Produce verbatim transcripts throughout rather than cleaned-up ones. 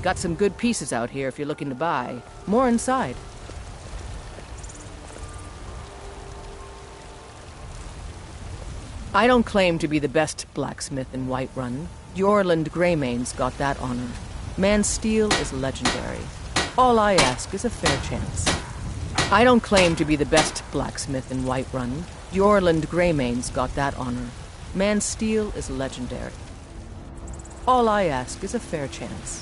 Got some good pieces out here if you're looking to buy. More inside. I don't claim to be the best blacksmith in Whiterun. Yorland Greymane's got that honor. Man's steel is legendary. All I ask is a fair chance. I don't claim to be the best blacksmith in Whiterun. Yorland Greymane's got that honor. Man's steel is legendary. All I ask is a fair chance.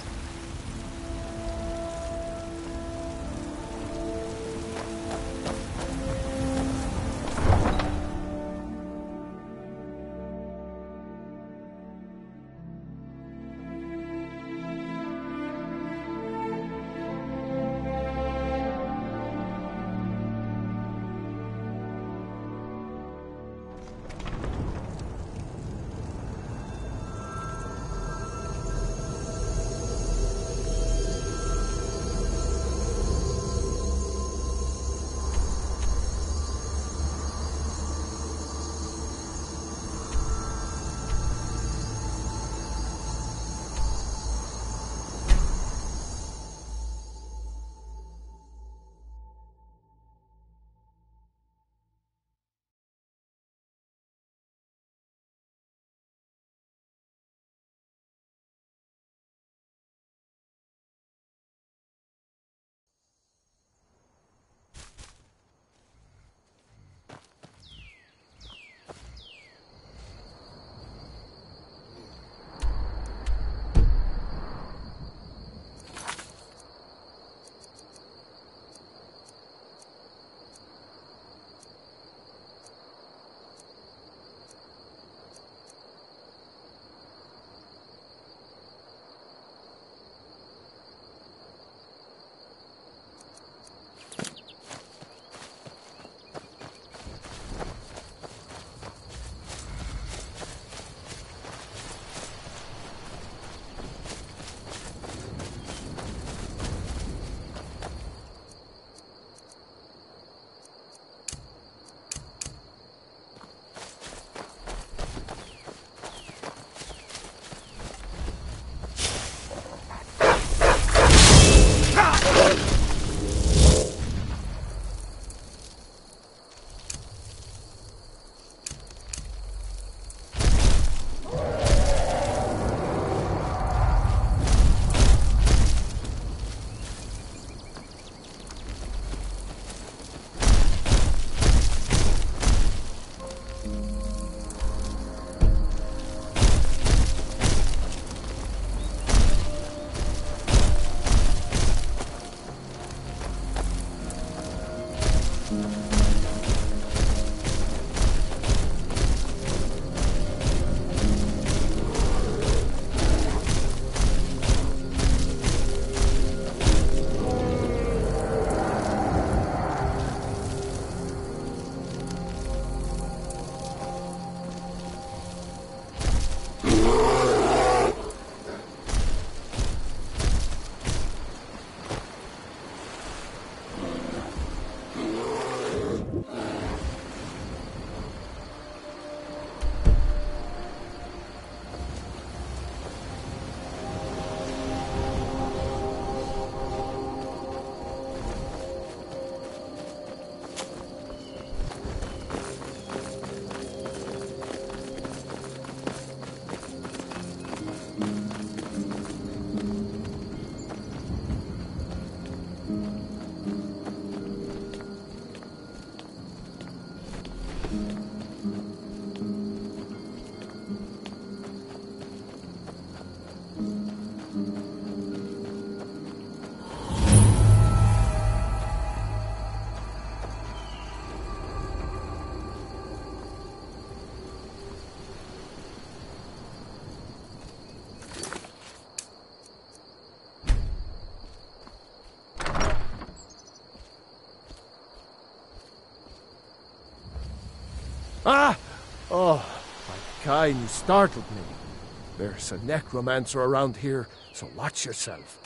Ah! Oh, my kind, you startled me. There's a necromancer around here, so watch yourself.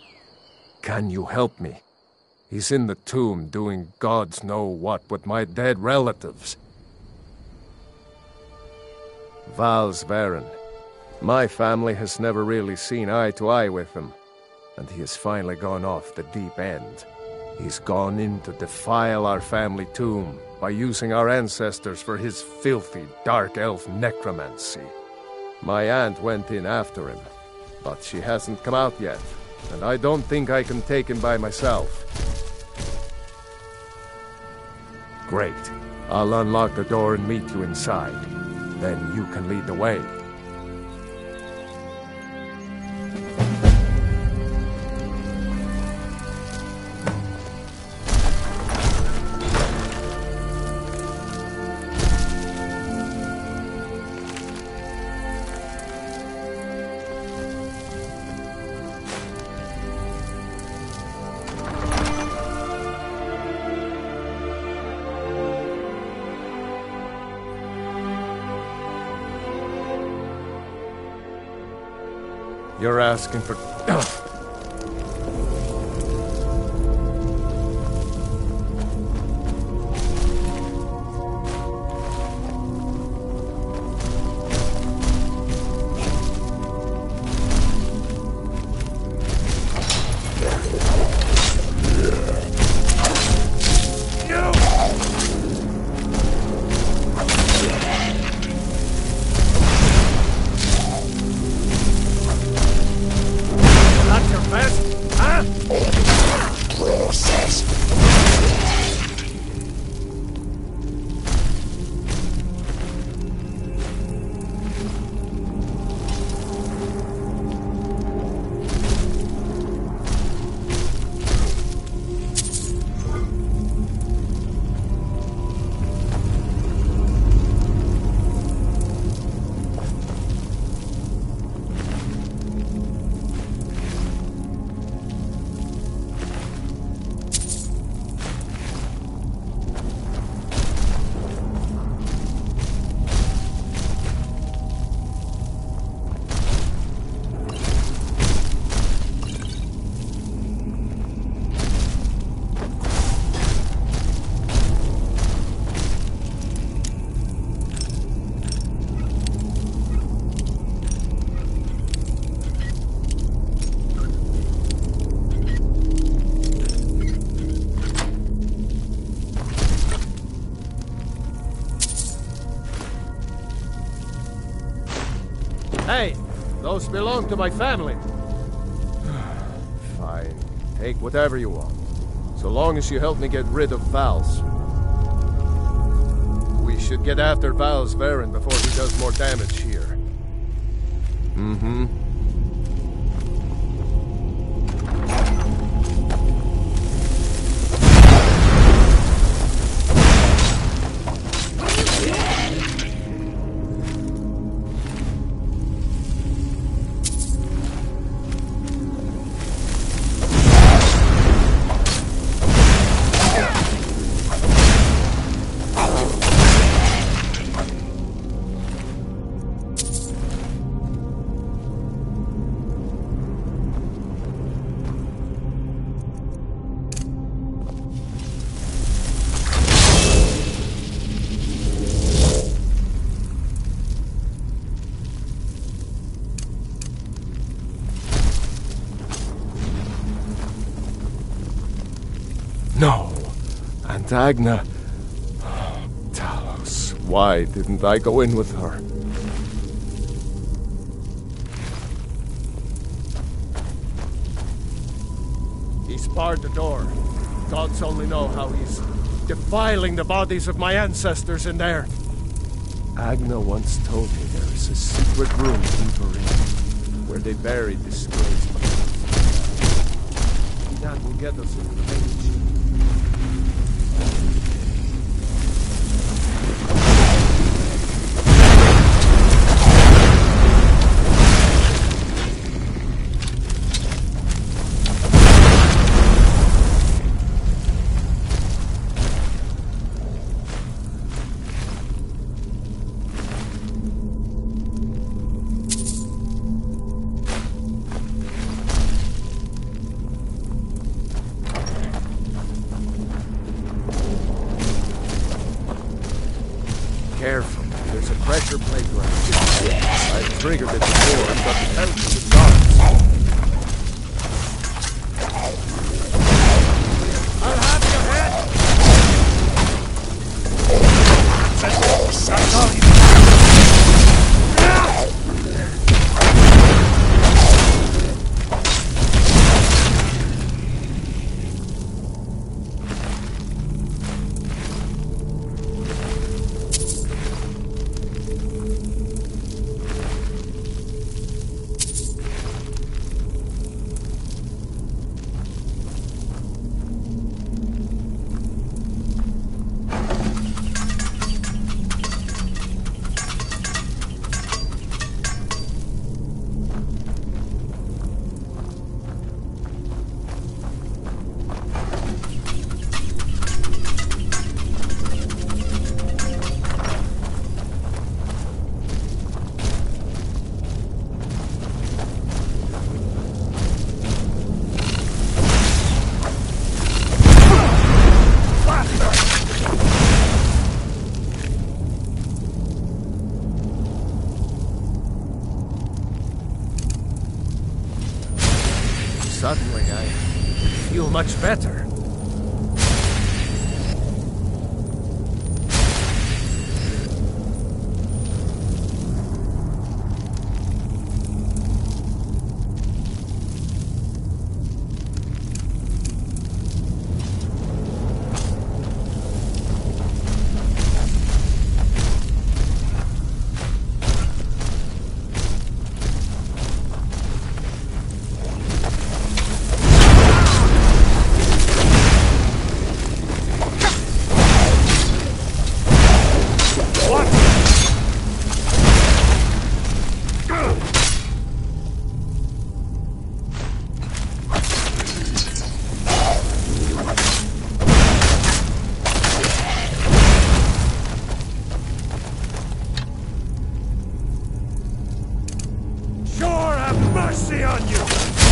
Can you help me? He's in the tomb doing gods know what with my dead relatives. Val's Varen. My family has never really seen eye to eye with them. and he has finally gone off the deep end. He's gone in to defile our family tomb by using our ancestors for his filthy dark elf necromancy. My aunt went in after him, but she hasn't come out yet, and I don't think I can take him by myself. Great. I'll unlock the door and meet you inside. Then you can lead the way. You're asking for... Hey, those belong to my family. Fine, take whatever you want. So long as you help me get rid of Val's. We should get after Val's Baron before he does more damage here. Mm-hmm. No. And Agna... Oh, Talos, why didn't I go in with her? He's barred the door. Gods only know how he's defiling the bodies of my ancestors in there. Agna once told me there is a secret room deeper in, where they buried disgraced bodies. That will get us into the village. Careful, there's a pressure plate around. I've triggered it before, but the temperature is dark. That's all you Suddenly, I feel much better. Mercy on you!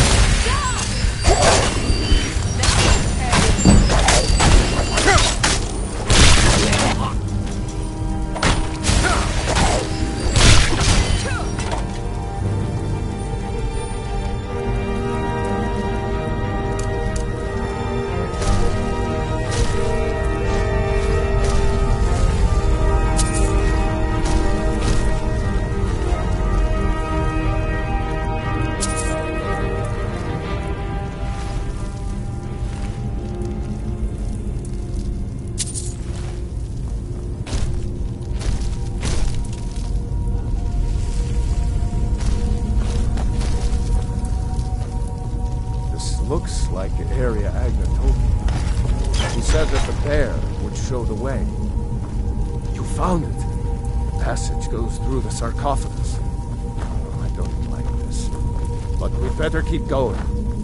Looks like area Agnatopia. He said that the bear would show the way. You found it. The passage goes through the sarcophagus. I don't like this, but we'd better keep going.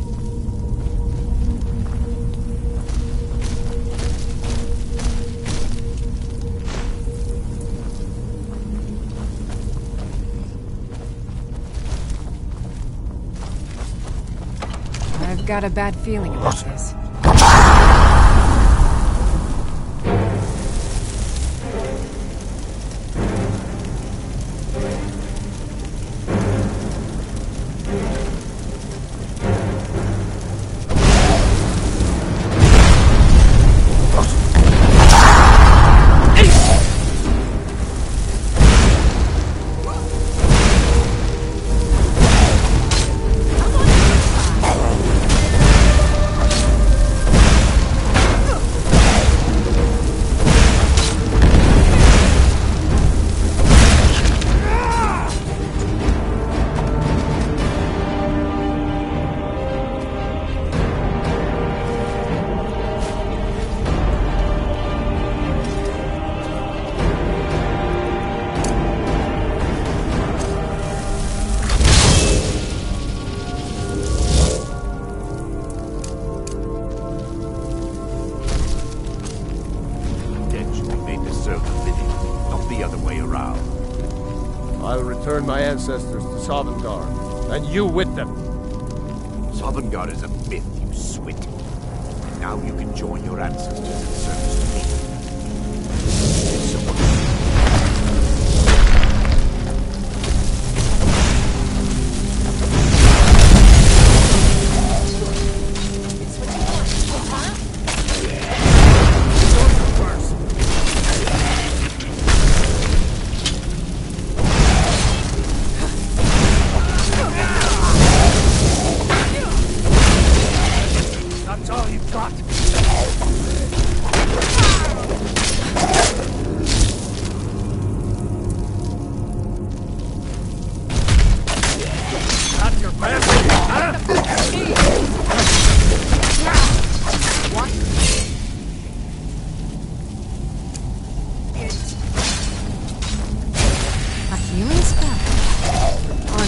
I've got a bad feeling about this. I'll return my ancestors to Sovngarde, and you with them. Sovngarde is a myth, you swit. And now you can join your ancestors in service to me. Someone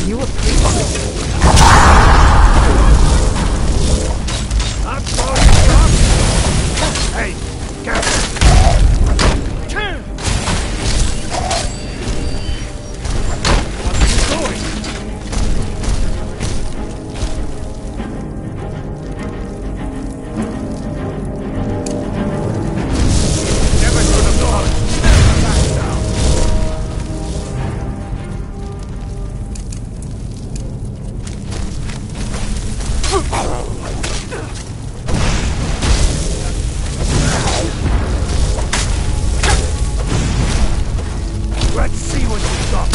You a priest? That's all you got? Hey, get What's he doing? Never should have known. Back down. Let's see what you got.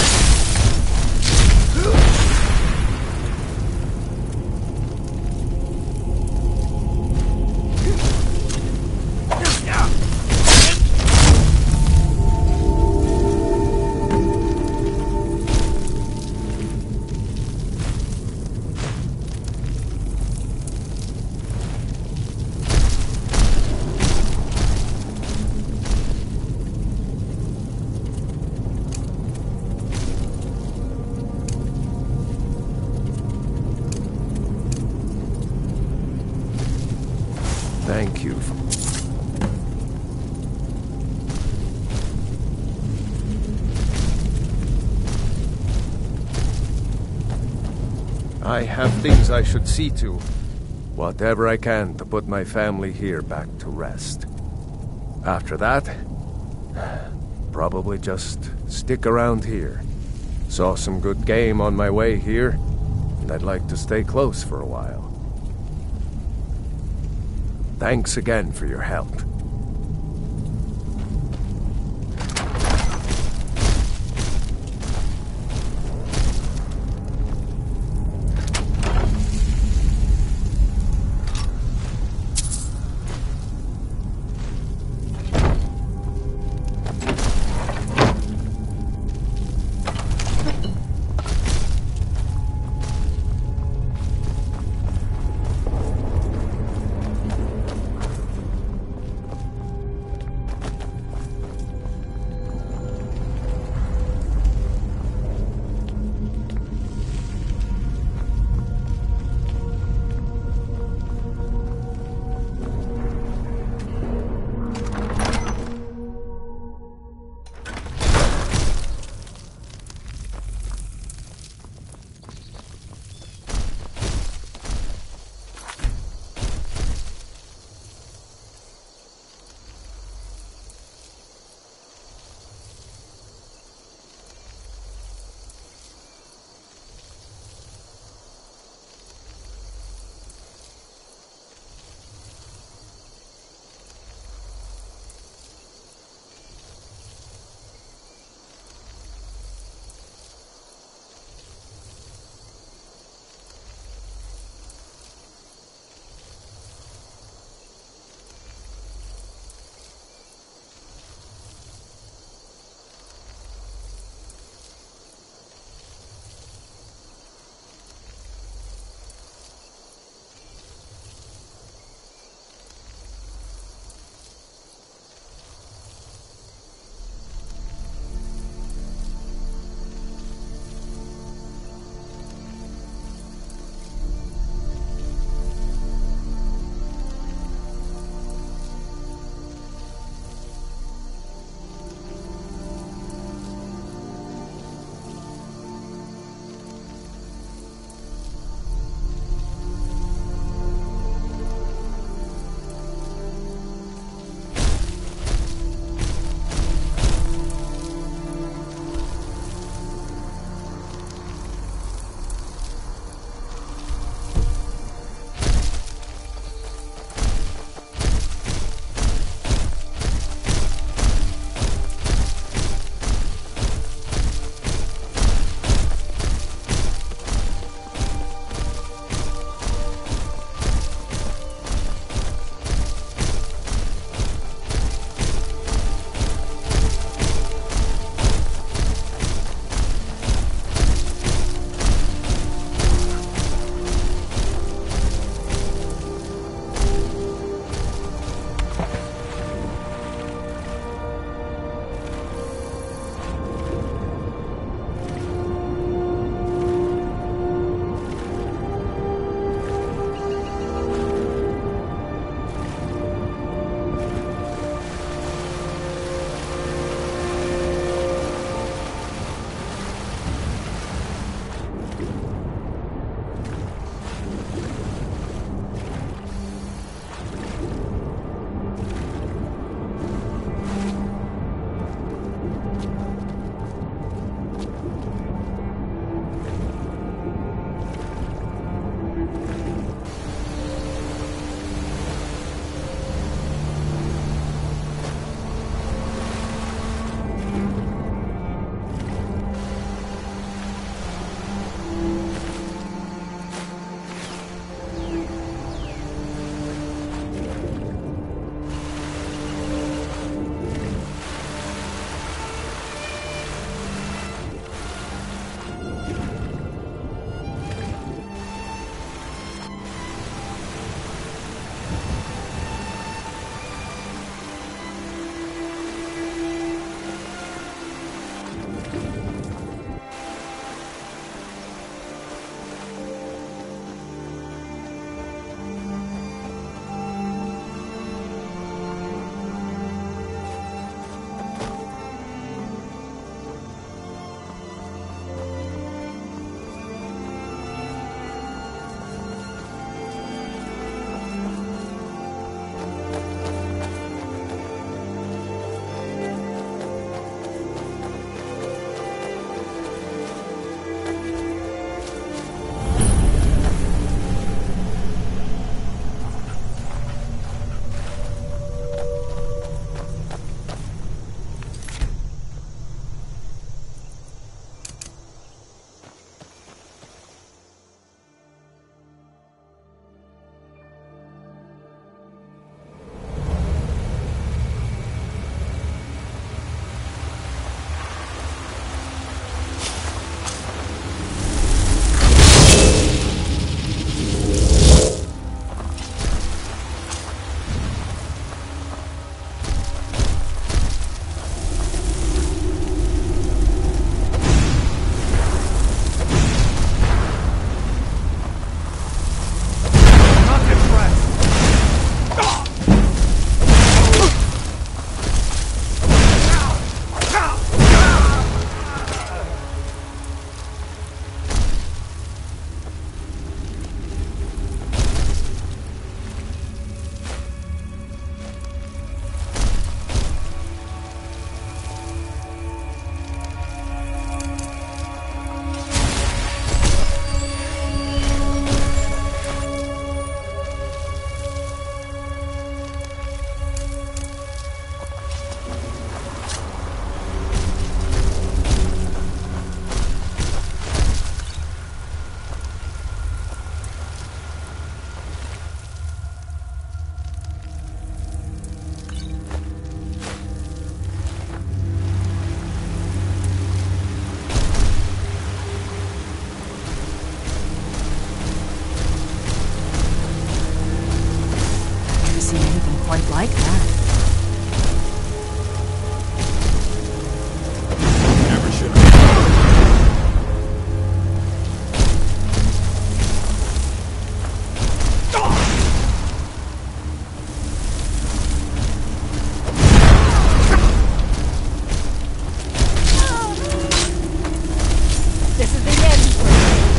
Thank you. I have things I should see to. Whatever I can to put my family here back to rest. After that, probably just stick around here. Saw some good game on my way here, and I'd like to stay close for a while. Thanks again for your help. This is the end.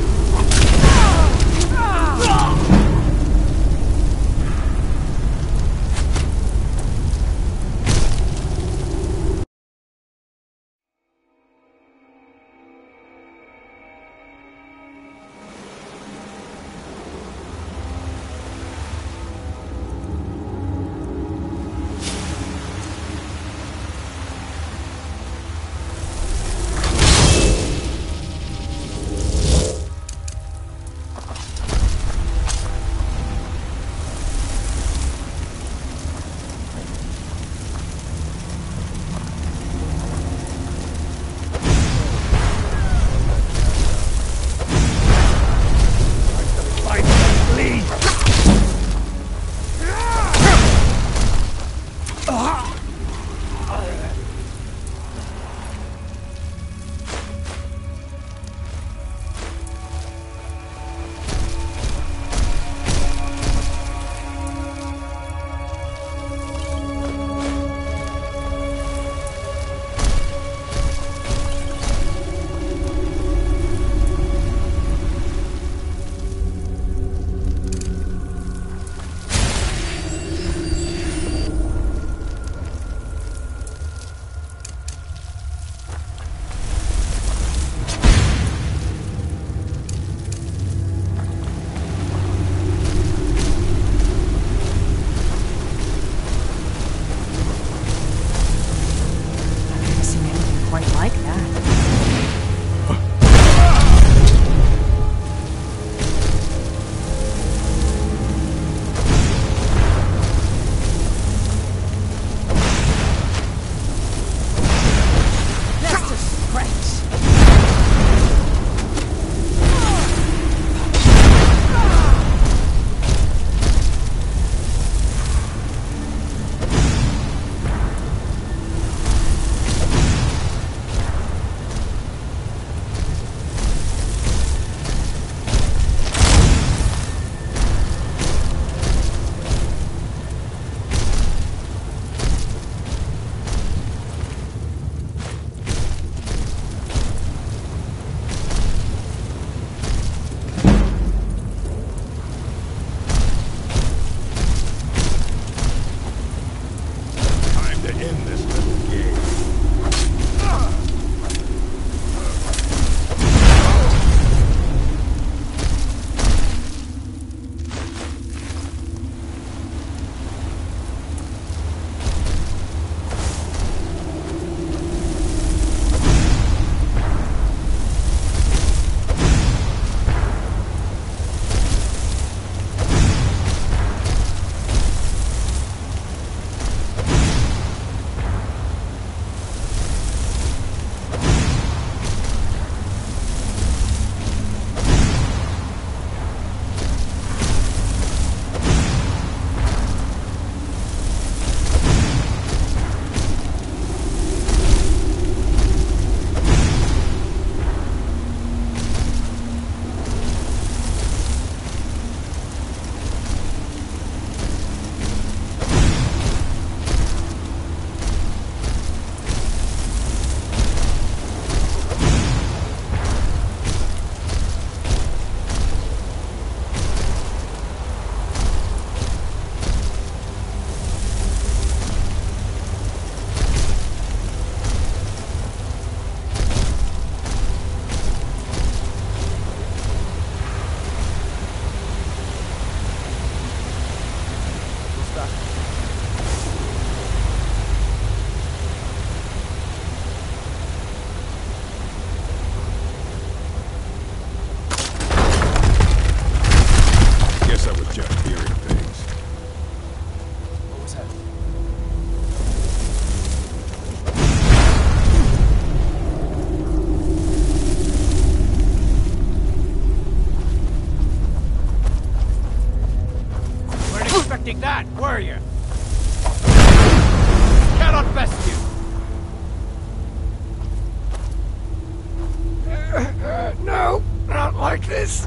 expecting that, were you? Cannot best you. Uh, no, not like this.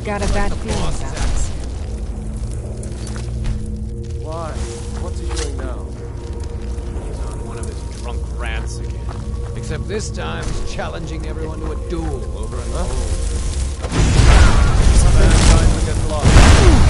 got a bad feeling about this. Why? What's he doing now? He's on one of his drunk rants again. Except this time, he's challenging everyone to a duel over an old. Some man trying to get lost.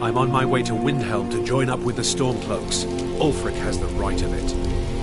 I'm on my way to Windhelm to join up with the Stormcloaks. Ulfric has the right of it.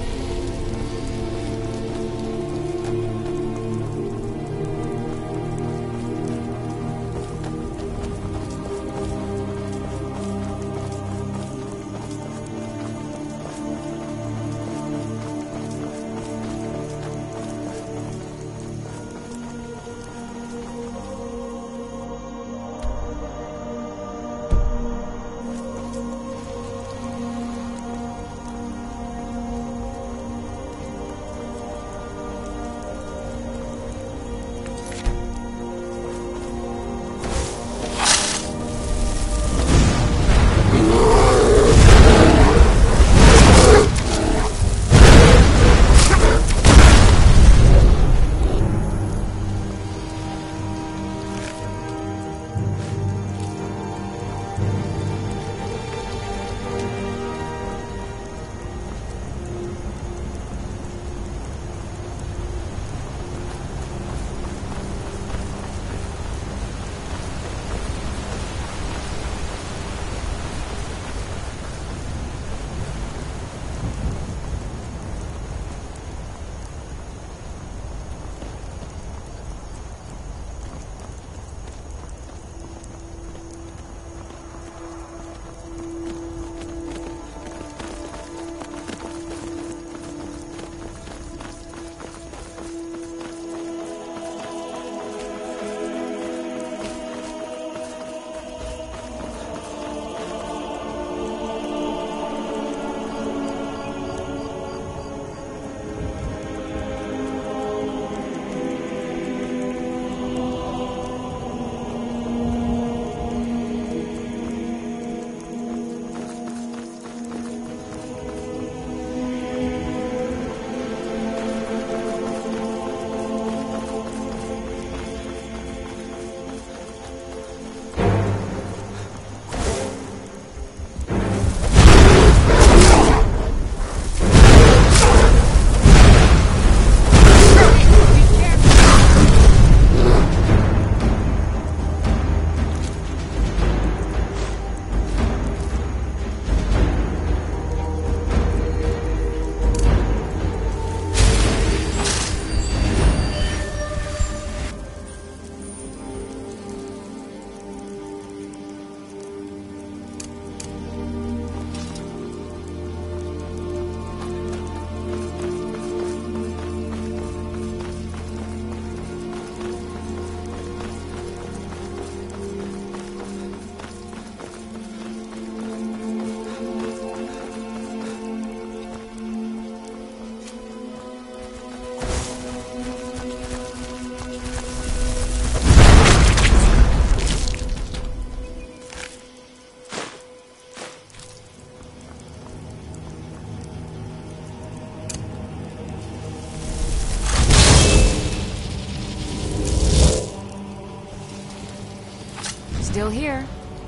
Still here.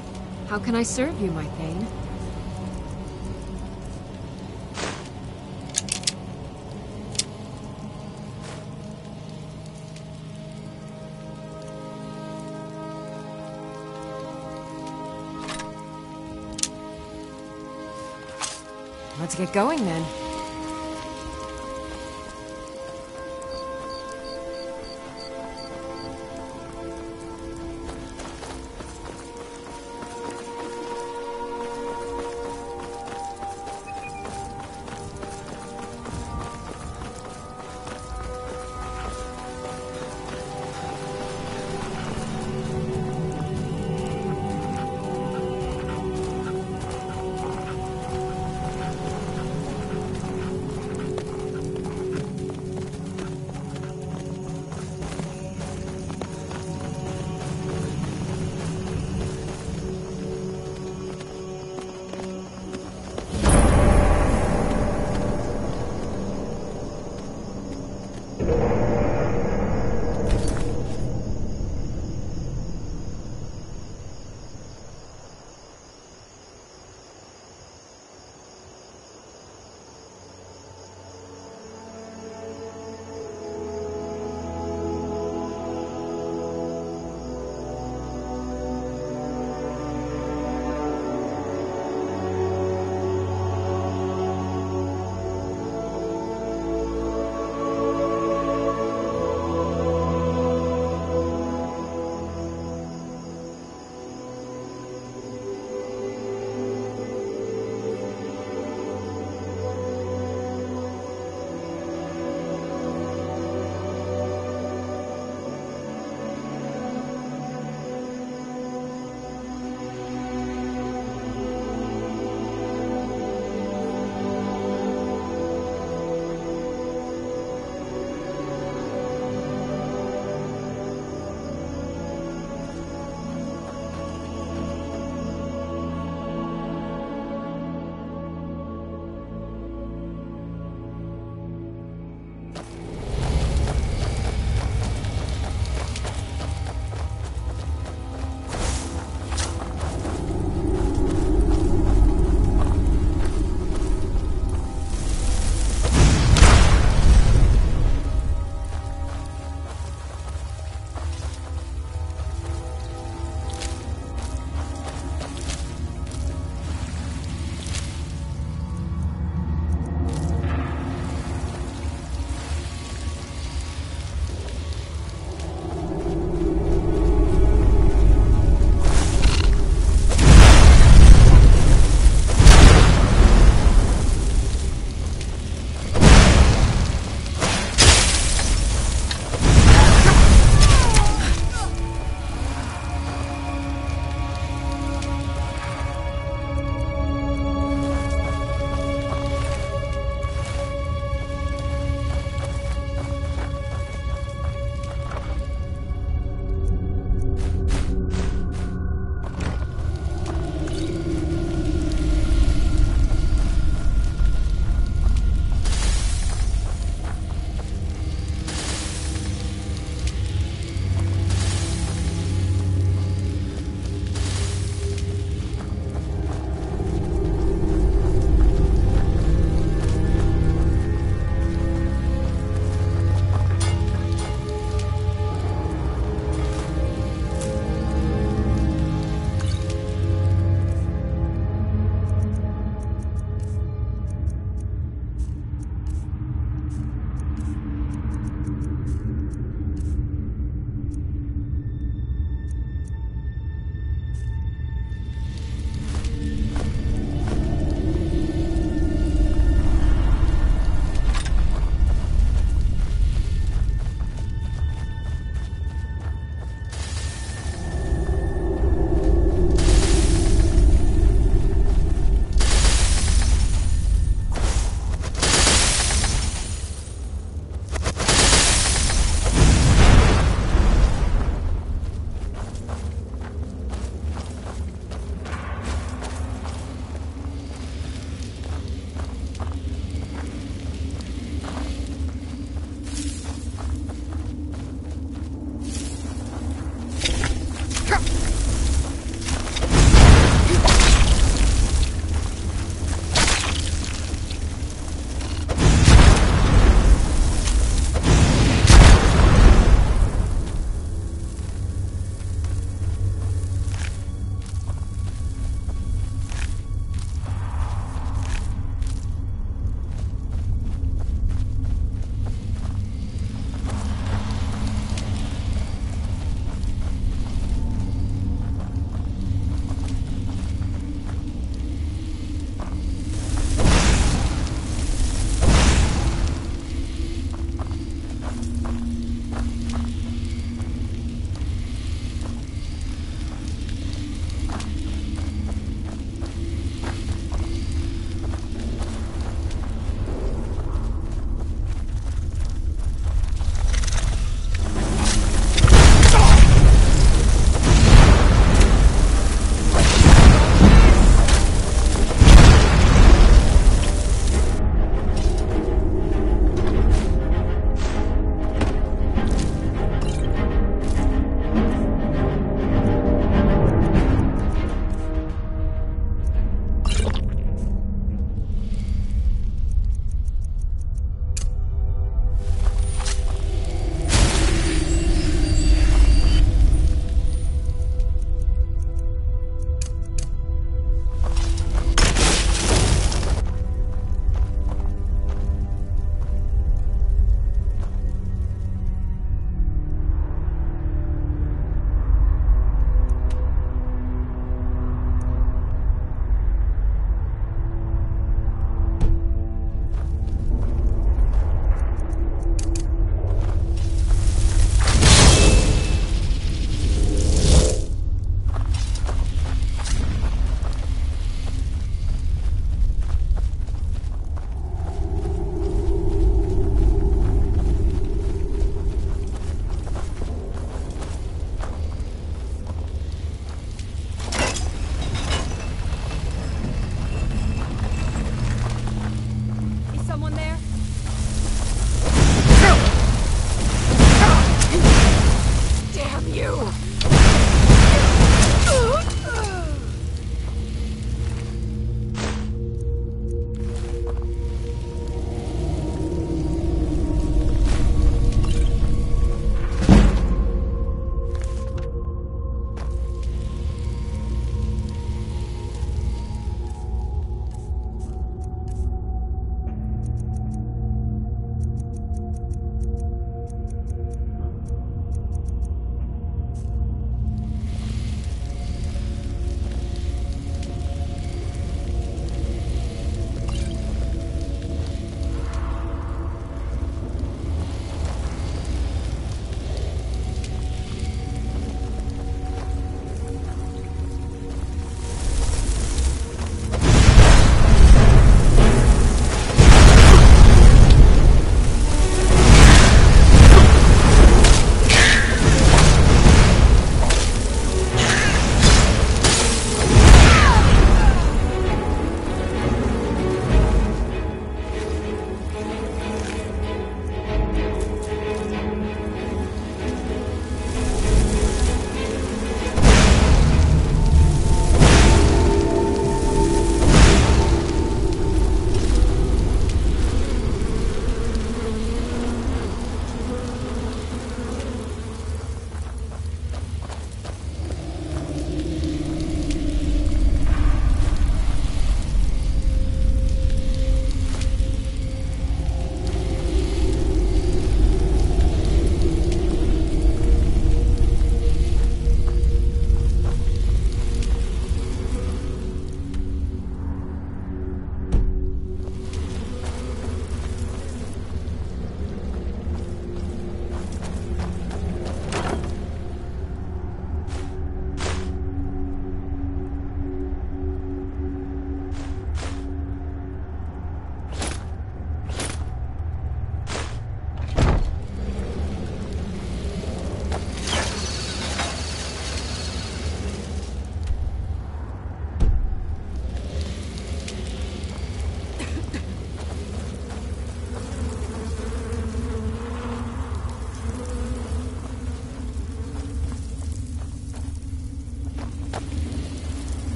How can I serve you, my Thane? Let's get going then.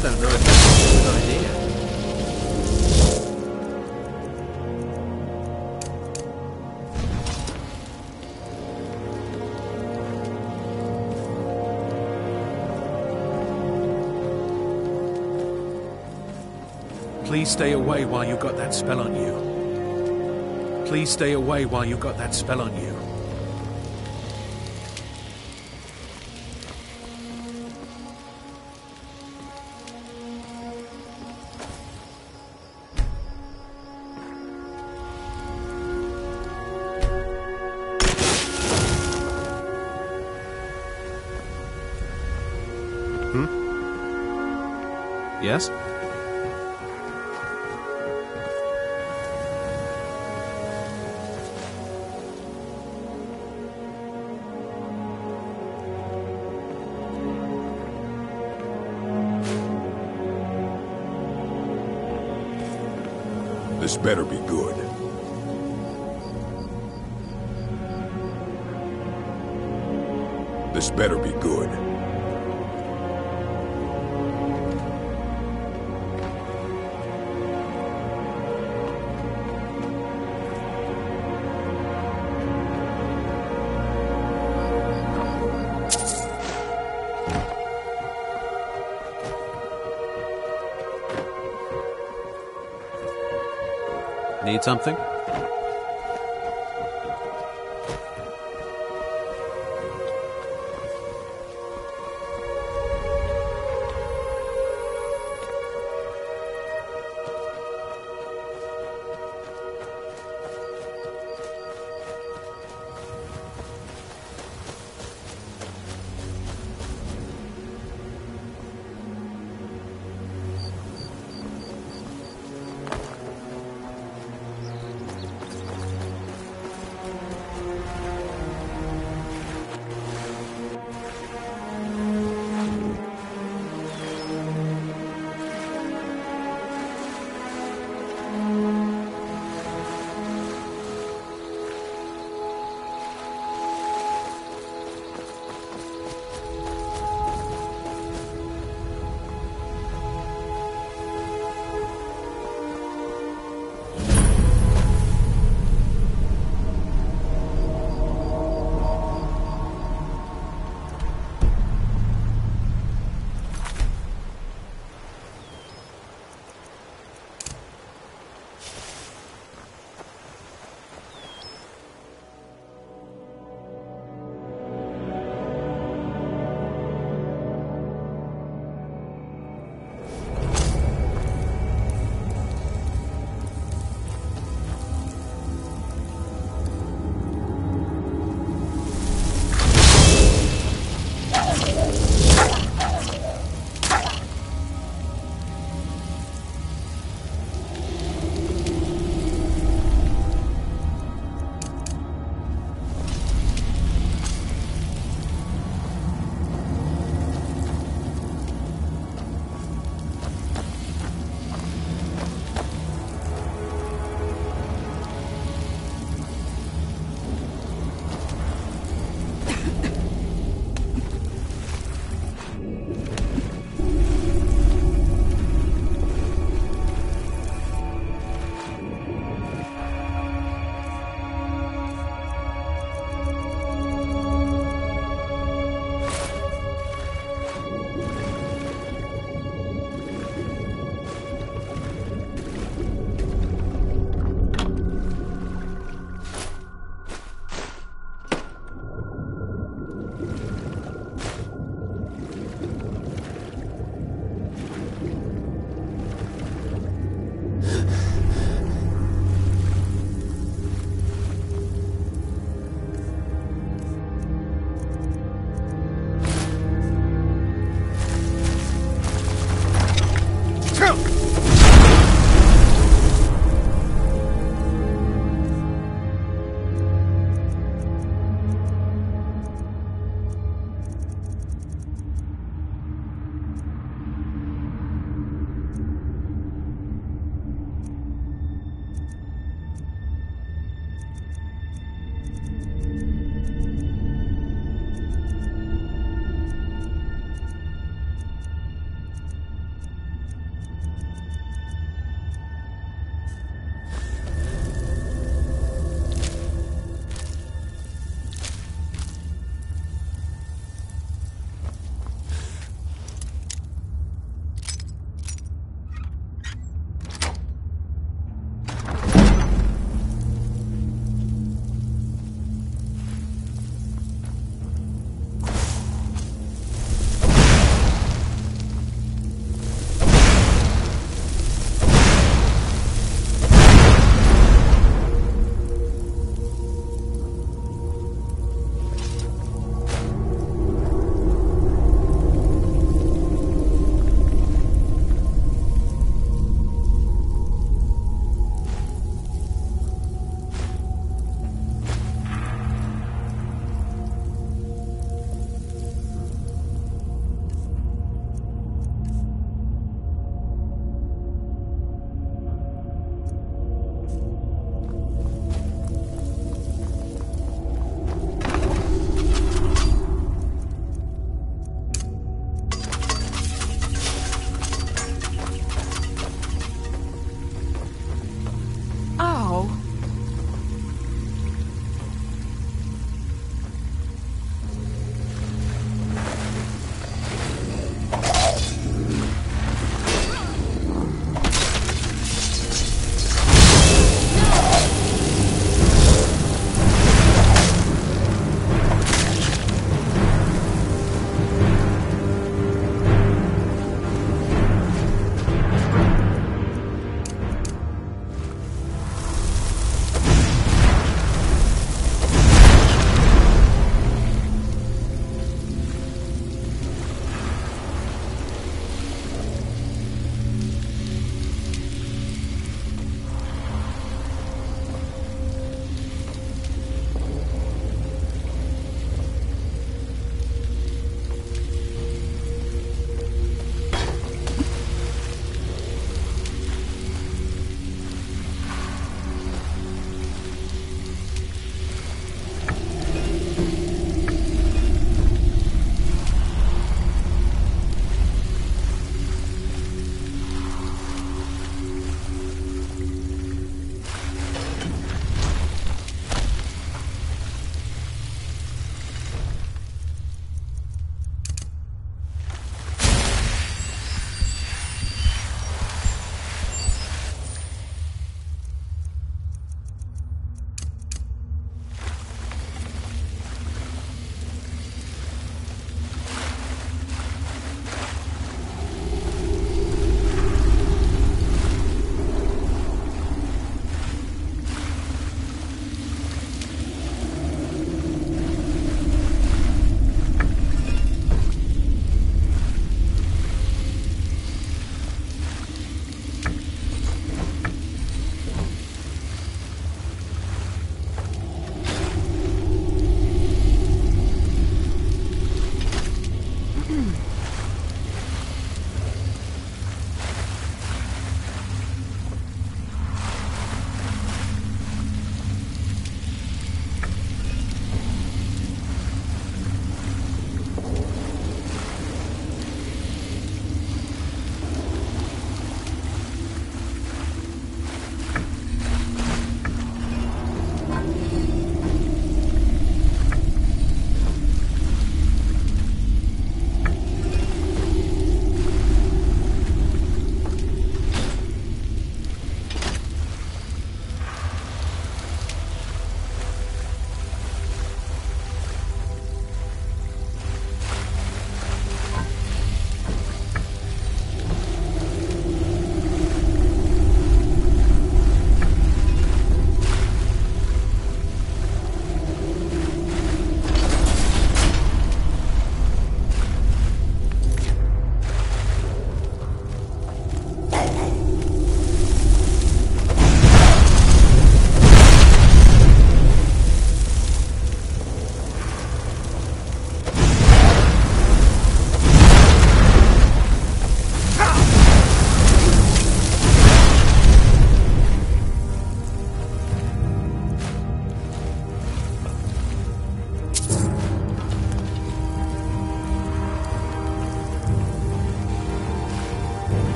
I don't know if that's a good idea. Please stay away while you got that spell on you. Please stay away while you got that spell on you. Hmm? Yes? This better be good. This better be good. Need something?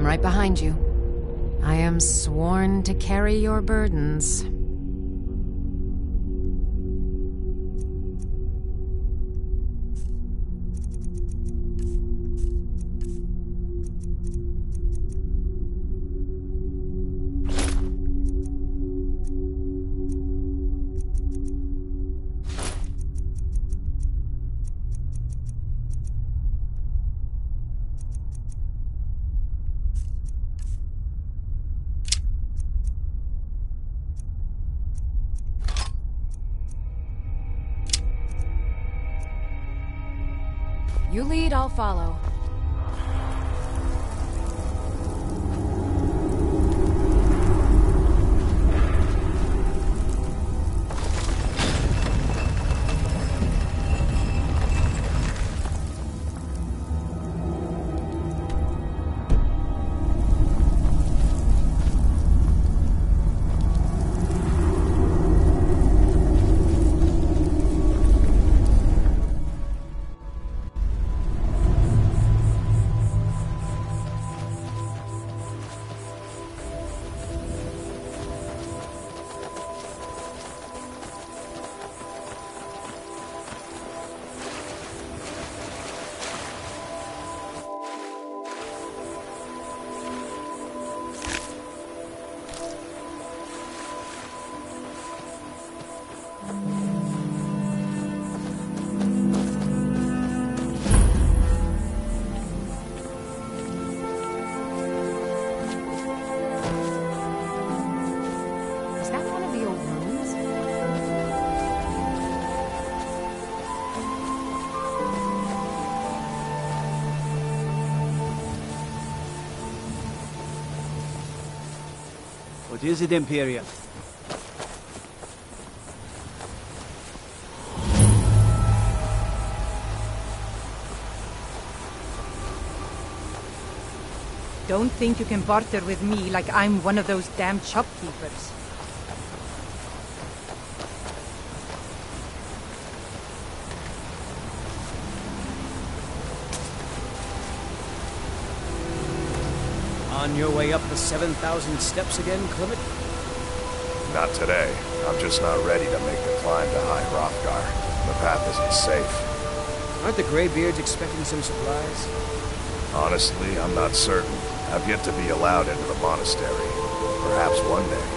I'm right behind you. I am sworn to carry your burdens. You lead, I'll follow. What is it, Imperial? Don't think you can barter with me like I'm one of those damn shopkeepers. On your way up the seven thousand steps again, Clement? Not today. I'm just not ready to make the climb to High Hrothgar. The path isn't safe. Aren't the Greybeards expecting some supplies? Honestly, I'm not certain. I've yet to be allowed into the monastery. Perhaps one day.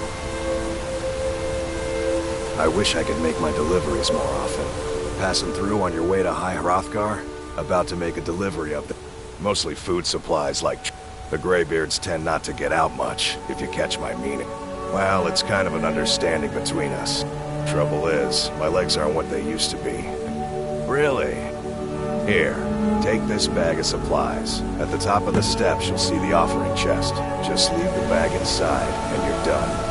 I wish I could make my deliveries more often. Passing through on your way to High Hrothgar? About to make a delivery of the... mostly food supplies like... The Greybeards tend not to get out much, if you catch my meaning. Well, it's kind of an understanding between us. Trouble is, my legs aren't what they used to be. Really? Here, take this bag of supplies. At the top of the steps, you'll see the offering chest. Just leave the bag inside, and you're done.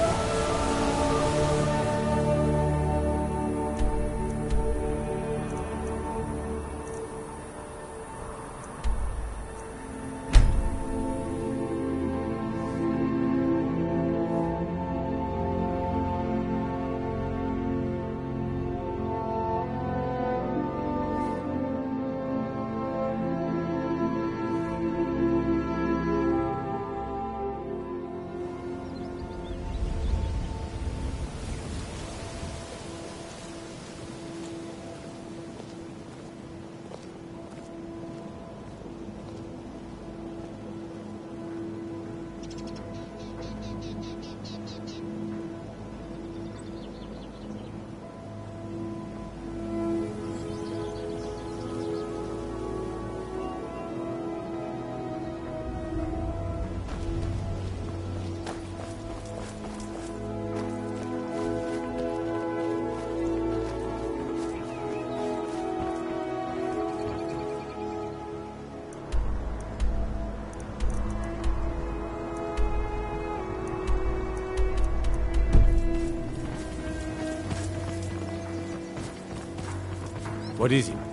What is it?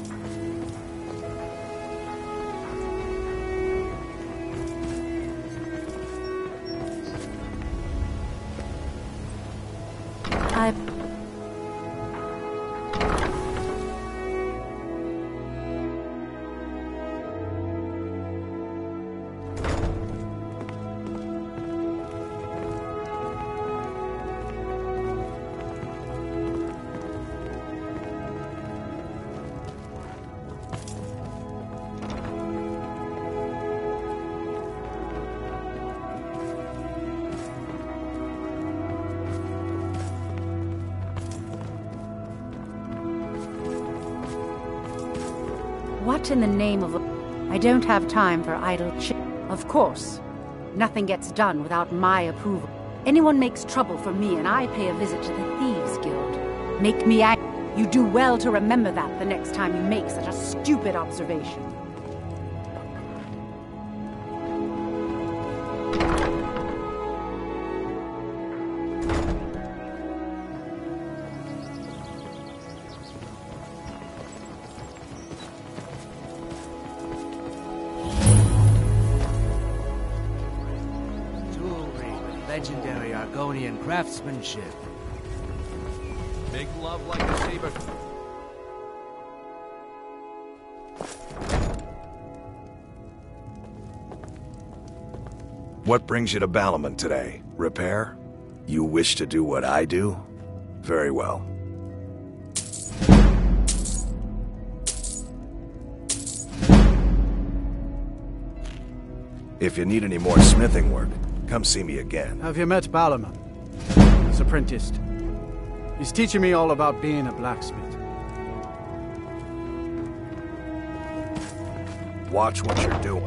I... What in the name of... I don't have time for idle chit. Of course. Nothing gets done without my approval. Anyone makes trouble for me and I pay a visit to the Thieves Guild. Make me angry. You do well to remember that the next time you make such a stupid observation. Legendary Argonian craftsmanship. Make love like a saber. What brings you to Balamon today? Repair? You wish to do what I do? Very well. If you need any more smithing work, come see me again. Have you met Balamon? He's apprenticed. He's teaching me all about being a blacksmith. Watch what you're doing.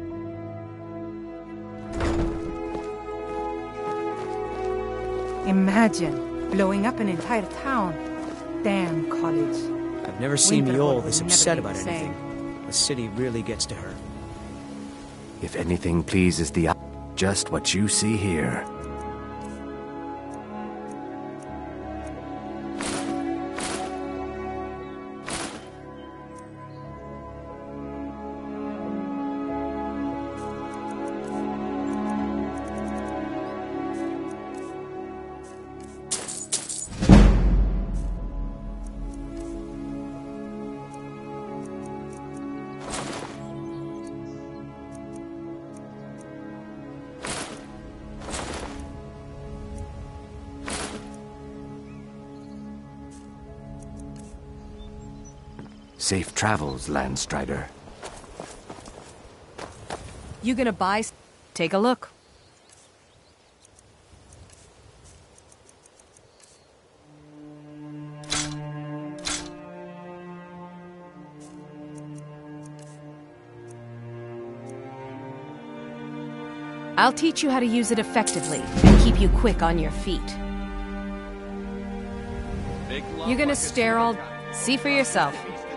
Imagine blowing up an entire town. Damn college. I've never seen Winter Miol will this never upset be about the same. anything. The city really gets to her. If anything pleases the eye, just what you see here. Safe travels, Landstrider. You gonna buy? s- Take a look. I'll teach you how to use it effectively and keep you quick on your feet. You're gonna stare all... See for yourself.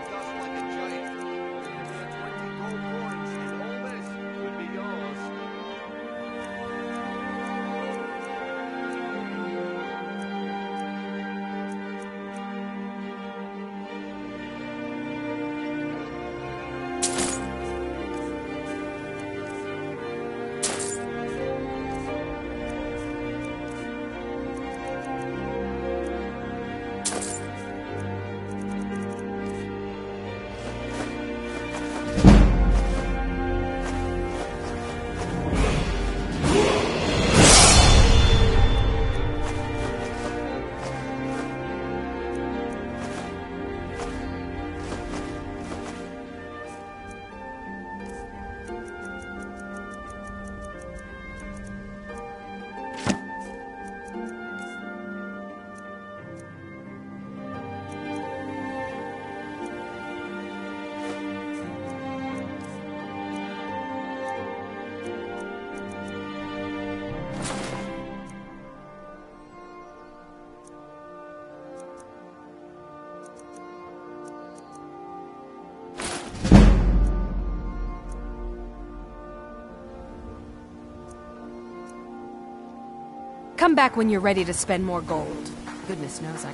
Come back when you're ready to spend more gold. Goodness knows I...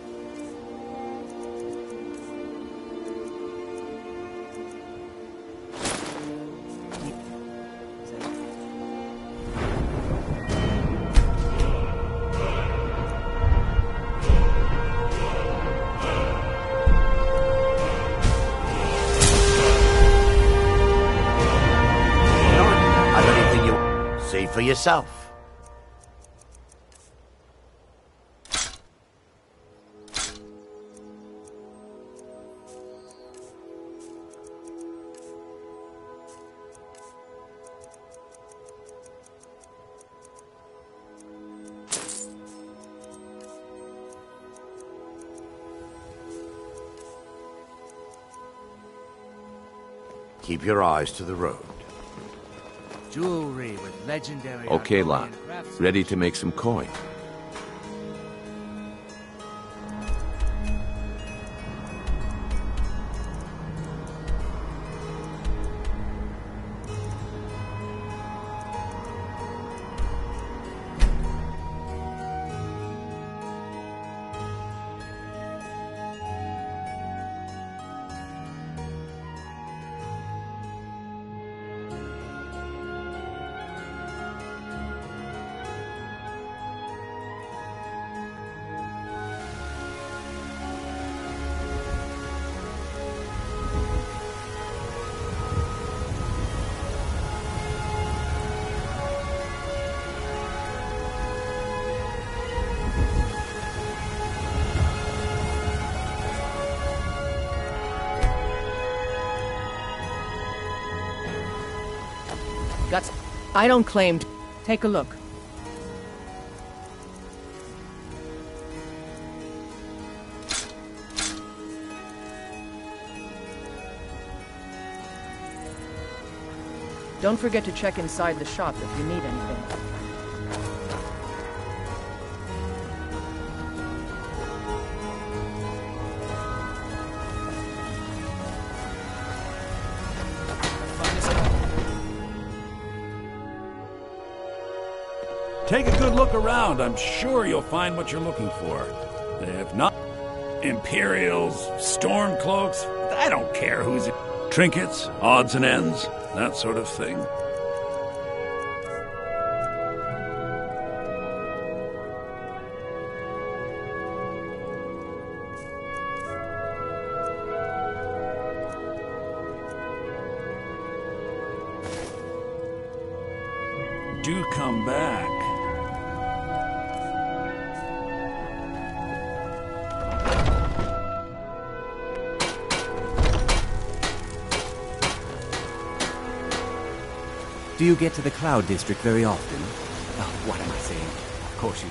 I've anything you see for yourself. Keep your eyes to the road. Jewelry with legendary... Okay, lad. Arthurian crafts- Ready to make some coin. Got... I don't claim to... Take a look. Don't forget to check inside the shop if you need anything. Take a good look around. I'm sure you'll find what you're looking for. If not, Imperials, Stormcloaks, I don't care who's... Trinkets, odds and ends, that sort of thing. Do come back. Do you get to the Cloud District very often? Oh, what am I saying? Of course you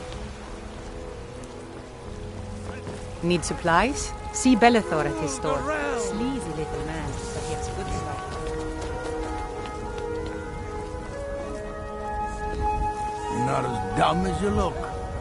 don't. Need supplies? See Bellathor at his store. Sleazy little man, but he has good stuff. You're not as dumb as you look.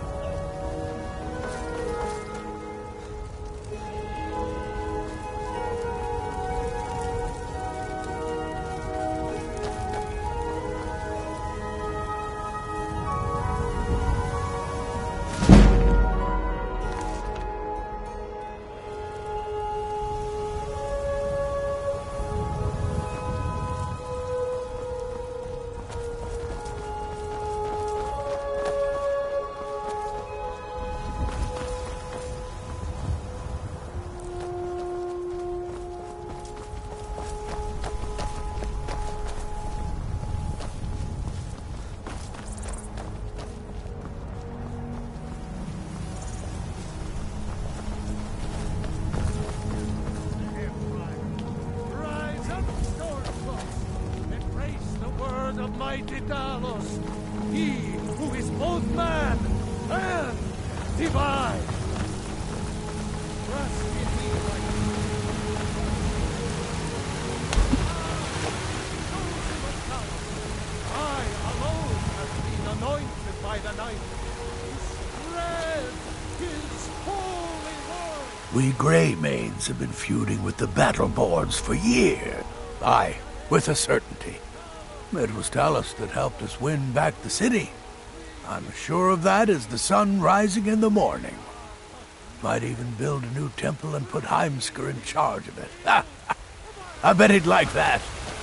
Mighty Talos, he who is both man and divine. Trust in me like I alone have been anointed by the night to spread his holy word. We Greymaids have been feuding with the battle boards for years. Aye, with a certainty. It was Talos that helped us win back the city. I'm as sure of that as the sun rising in the morning. Might even build a new temple and put Heimskr in charge of it. I bet he'd like that.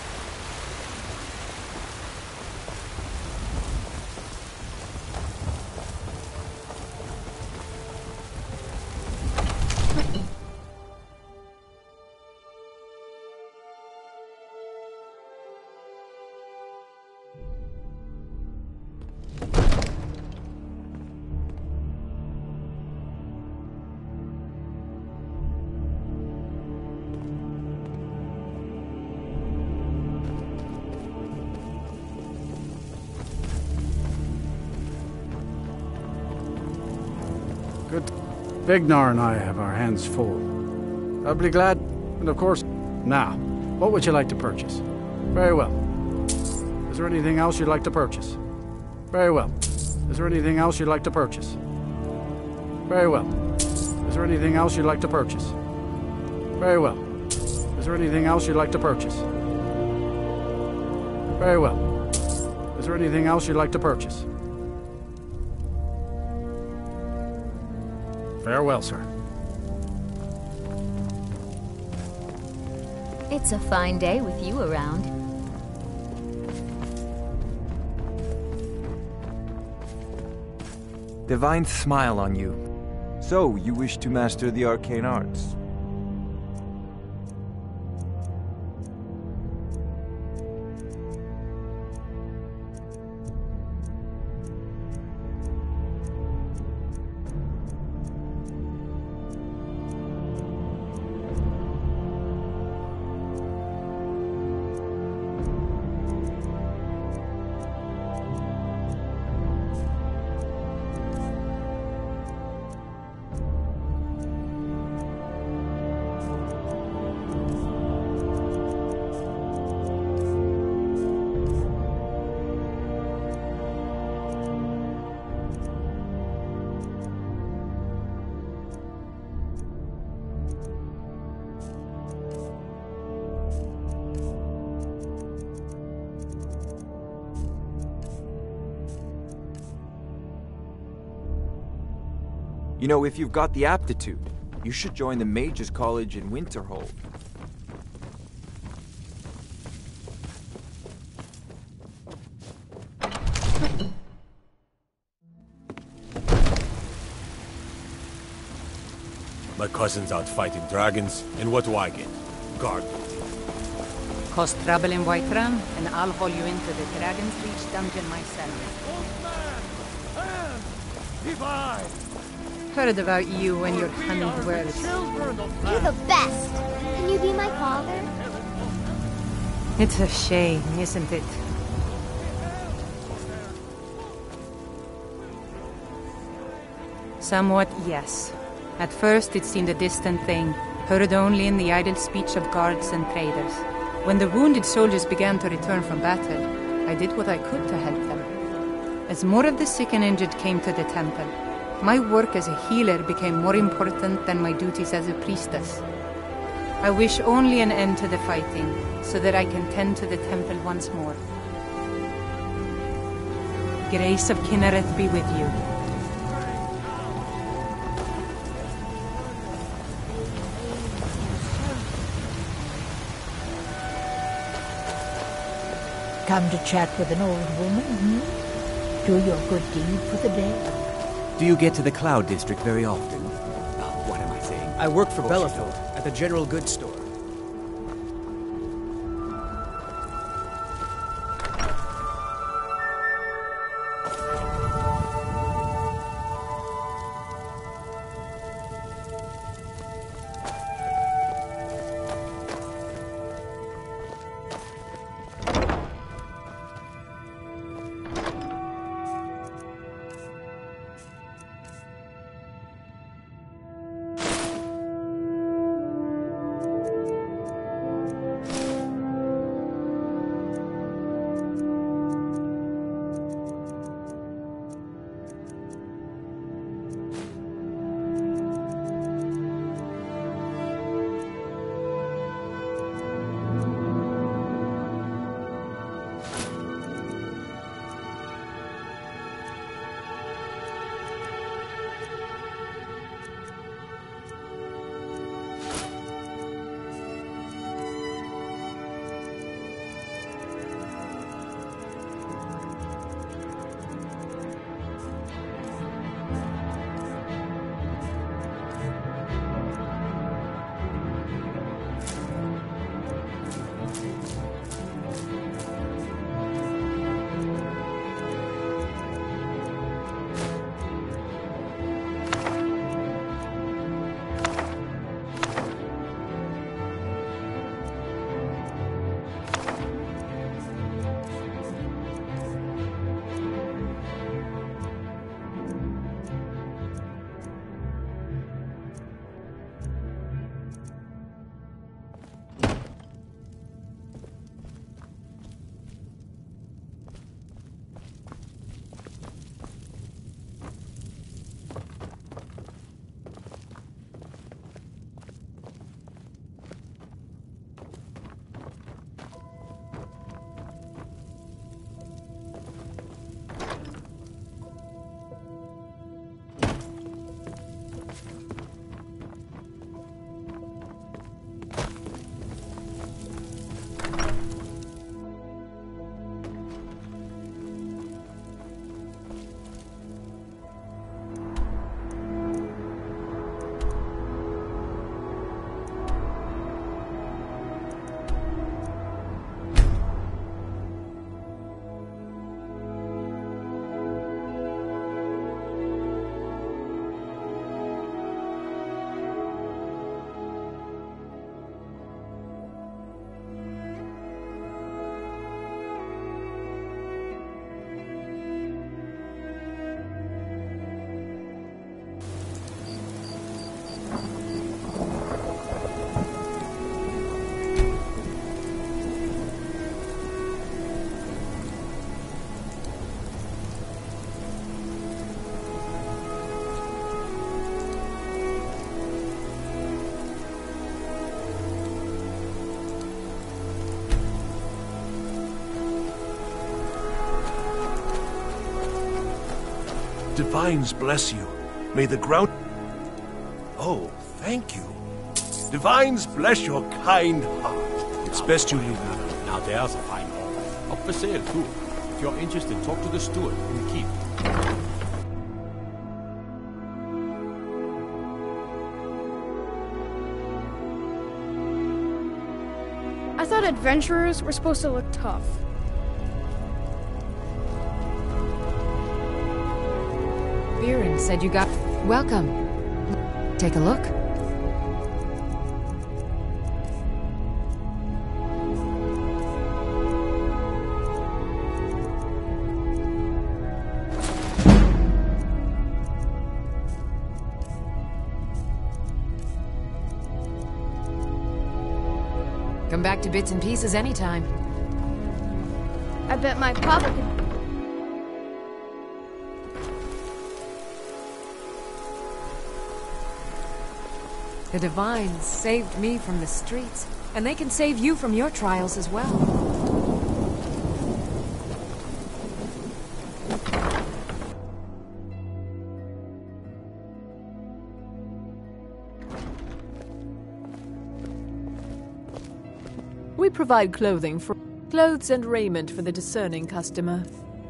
Good. Vignar and I have our hands full. I'll be glad, and of course... Now, What would you like to purchase? Very well. Is there anything else you'd like to purchase? Very well. Is there anything else you'd like to purchase? Very well. Is there anything else you'd like to purchase? Very well. Is there anything else you'd like to purchase? Very well. Is there anything else you'd like to purchase? Farewell, sir. It's a fine day with you around. Divine smile on you. So, you wish to master the arcane arts? You know, if you've got the aptitude, you should join the Mages College in Winterhold. My cousin's out fighting dragons, and what do I get? Guard duty. Cause trouble in Whiterun, and I'll haul you into the Dragon's Reach dungeon myself. Heard about you and your honeyed words. You're the best. Can you be my father? It's a shame, isn't it? Somewhat, yes. At first it seemed a distant thing, heard only in the idle speech of guards and traders. When the wounded soldiers began to return from battle, I did what I could to help them. As more of the sick and injured came to the temple, my work as a healer became more important than my duties as a priestess. I wish only an end to the fighting, so that I can tend to the temple once more. Grace of Kinnereth be with you. Come to chat with an old woman, hmm? Do your good deed for the day. Do you get to the Cloud District very often? Oh, what am I saying? I work for Bellathor at the General Goods Store. Divines bless you. May the ground... Oh, thank you. Divines bless your kind heart. It's best you leave now. Now there's a fine hall. Up for sale, too. If you're interested, talk to the steward in the keep. I thought adventurers were supposed to look tough. Viren said you got... Welcome. Take a look. Come back to bits and pieces anytime. I bet my papa could... The Divines saved me from the streets, and they can save you from your trials as well. We provide clothing for clothes and raiment for the discerning customer.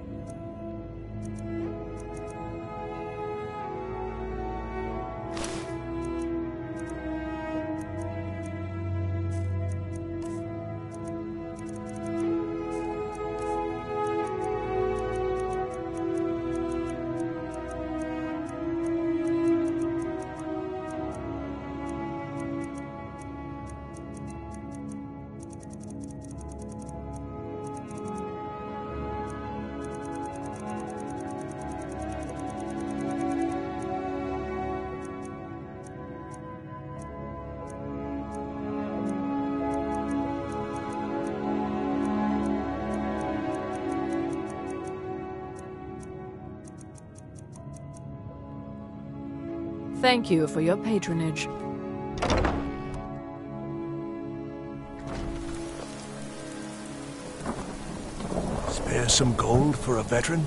Thank you for your patronage. Spare some gold for a veteran?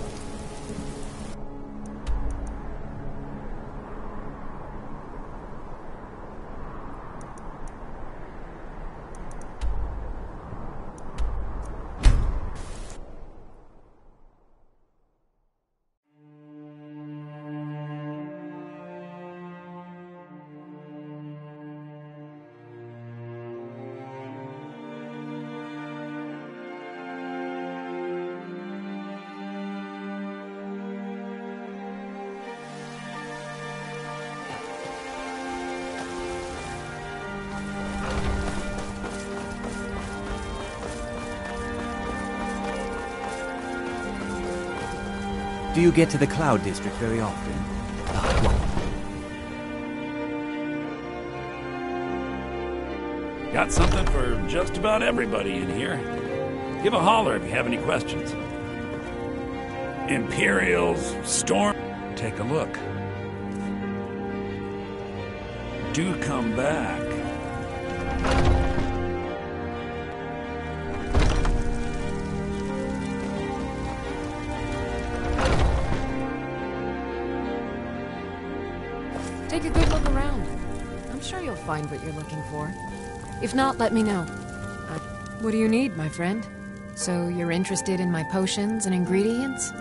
Do you get to the Cloud District very often? Got something for just about everybody in here. Give a holler if you have any questions. Imperials, Storm... Take a look. Do come back. Take a good look around. I'm sure you'll find what you're looking for. If not, let me know. Uh, what do you need, my friend? So you're interested in my potions and ingredients?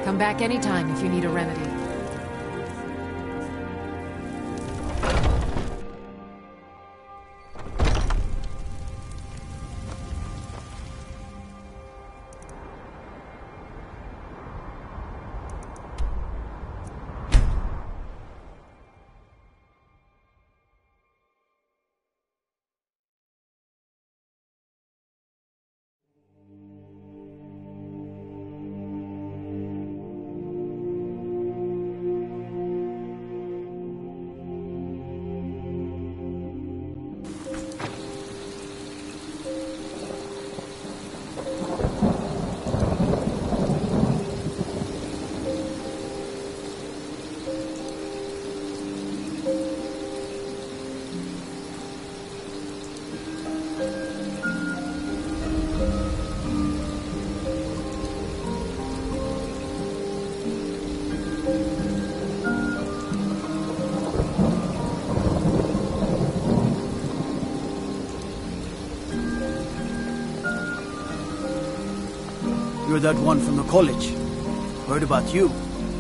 Come back anytime if you need a remedy. You're that one from the college. Heard about you.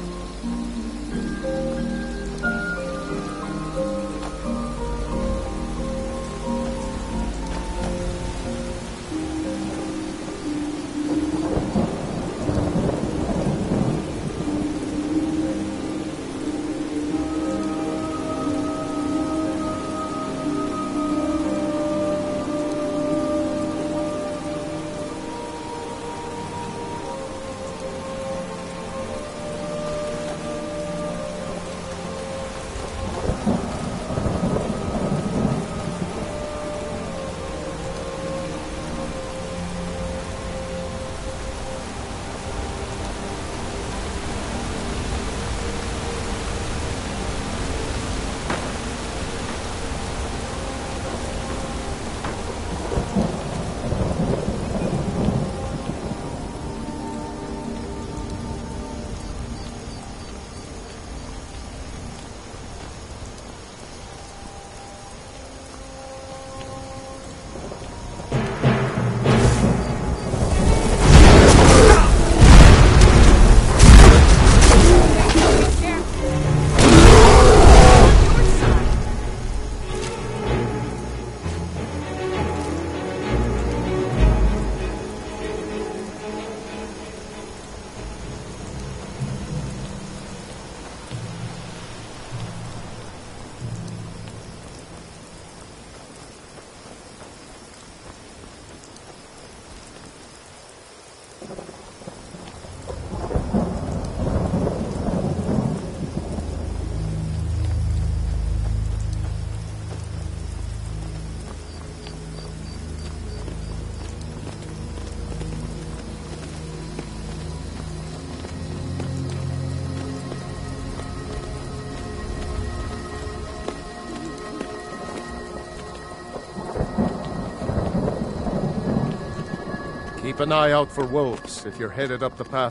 Keep an eye out for wolves if you're headed up the path.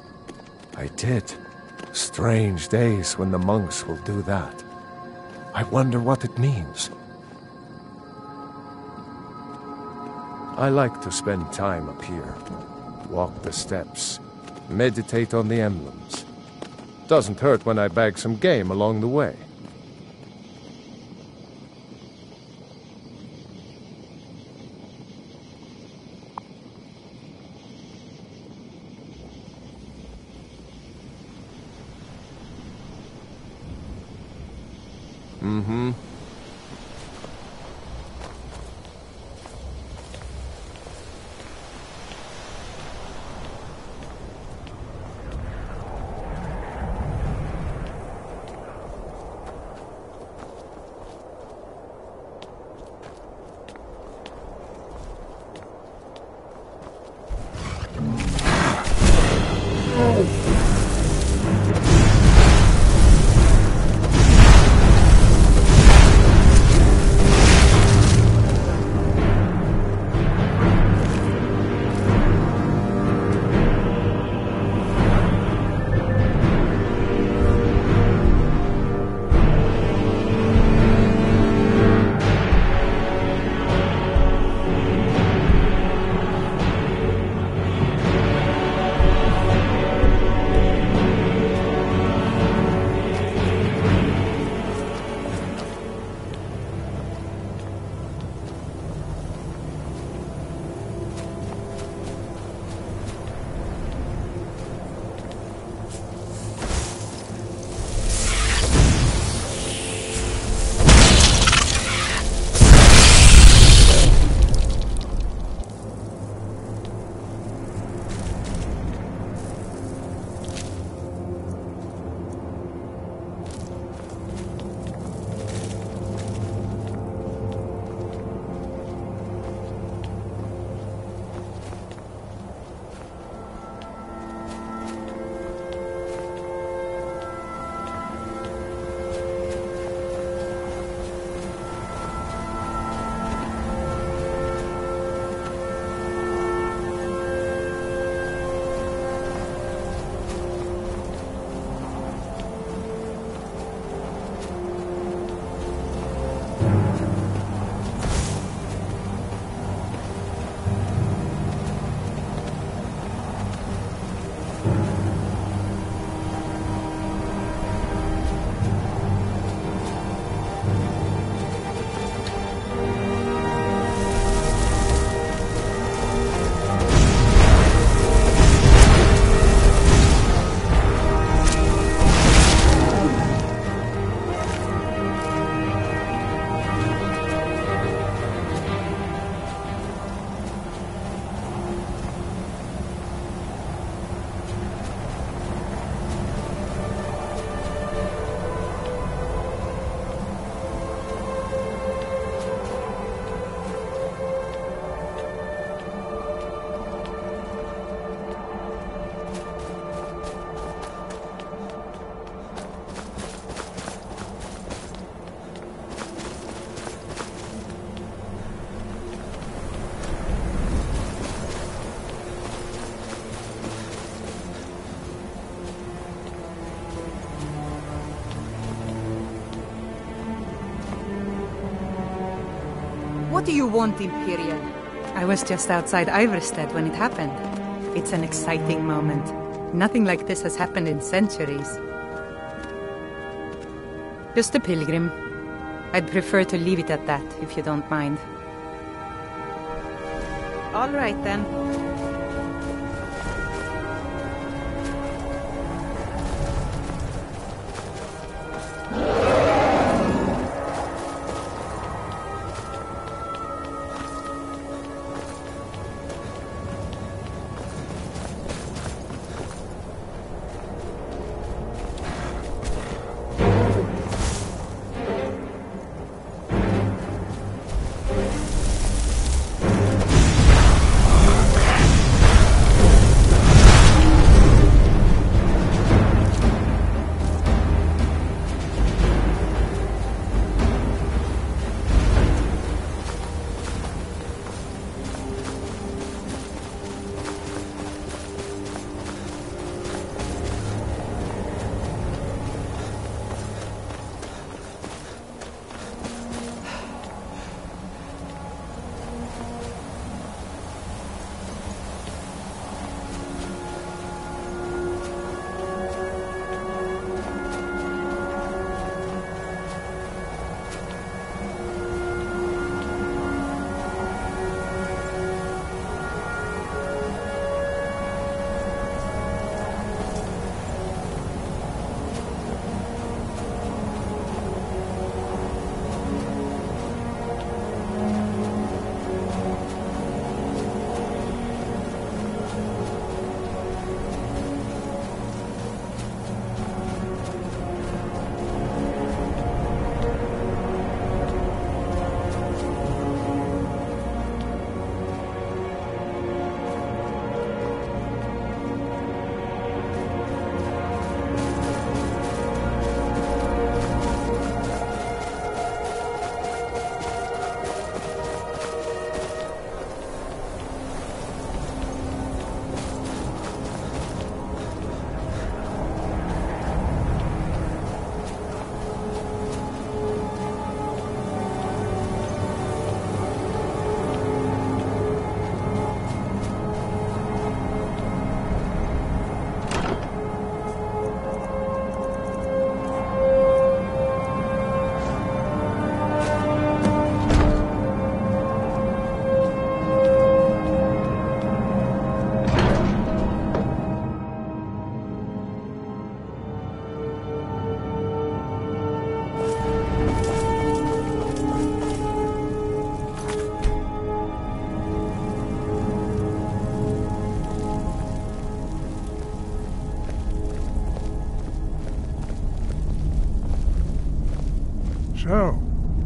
I did. Strange days when the monks will do that. I wonder what it means. I like to spend time up here. Walk the steps. Meditate on the emblems. Doesn't hurt when I bag some game along the way. Mm-hmm. What do you want, Imperial? I was just outside Iverstead when it happened. It's an exciting moment. Nothing like this has happened in centuries. Just a pilgrim. I'd prefer to leave it at that, if you don't mind. All right, then. So,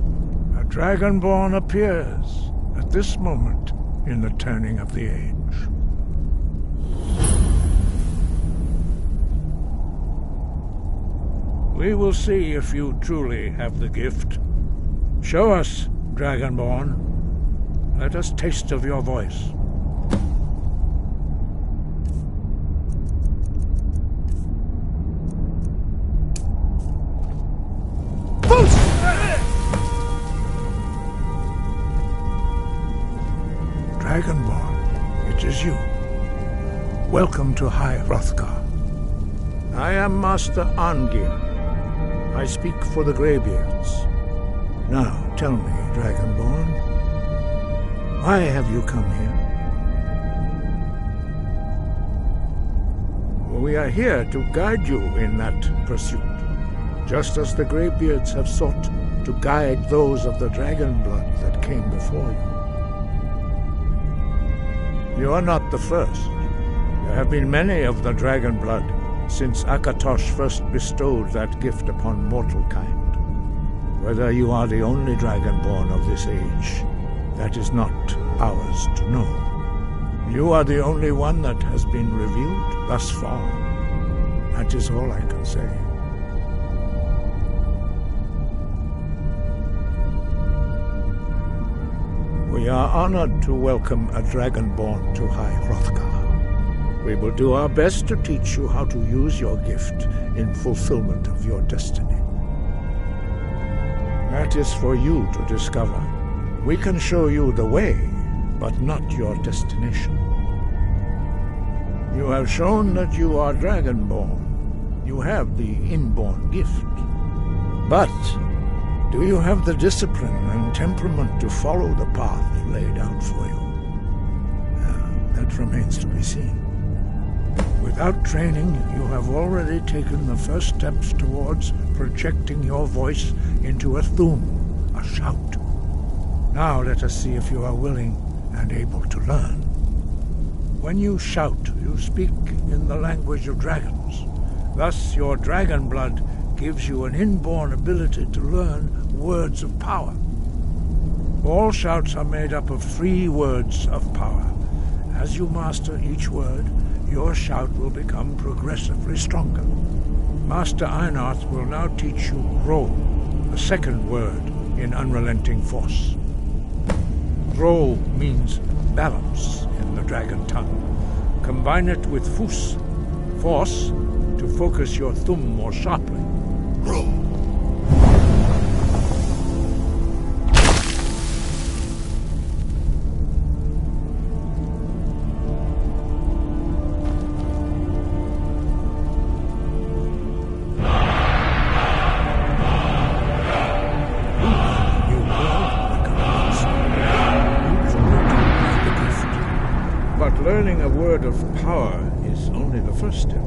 a Dragonborn appears at this moment in the turning of the age. We will see if you truly have the gift. Show us, Dragonborn. Let us taste of your voice. Dragonborn, it is you. Welcome to High Hrothgar. I am Master Angir. I speak for the Greybeards. Now, tell me, Dragonborn, why have you come here? We are here to guide you in that pursuit, just as the Greybeards have sought to guide those of the dragon blood that came before you. You are not the first. There have been many of the dragon blood since Akatosh first bestowed that gift upon mortal kind. Whether you are the only dragonborn of this age, that is not ours to know. You are the only one that has been revealed thus far. That is all I can say. We are honored to welcome a Dragonborn to High Hrothgar. We will do our best to teach you how to use your gift in fulfillment of your destiny. That is for you to discover. We can show you the way, but not your destination. You have shown that you are dragonborn. You have the inborn gift. But do you have the discipline and temperament to follow the path laid out for you? Uh, that remains to be seen. Without training, you have already taken the first steps towards projecting your voice into a thum, a shout. Now let us see if you are willing and able to learn. When you shout, you speak in the language of dragons. Thus, your dragon blood gives you an inborn ability to learn words of power. All shouts are made up of three words of power. As you master each word, your shout will become progressively stronger. Master Einarth will now teach you Ro, the second word in Unrelenting Force. Ro means balance in the dragon tongue. Combine it with Fus, force, to focus your thumb more sharply. Ro. Learning a word of power is only the first step.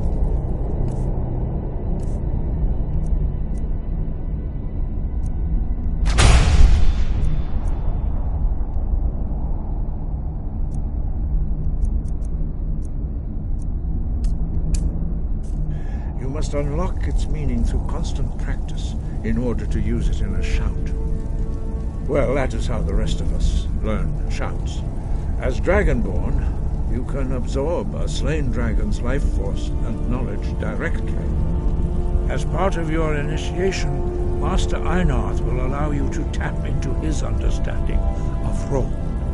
You must unlock its meaning through constant practice in order to use it in a shout. Well, that is how the rest of us learn shouts. As Dragonborn, you can absorb a slain dragon's life force and knowledge directly. As part of your initiation, Master Einarth will allow you to tap into his understanding of Ro.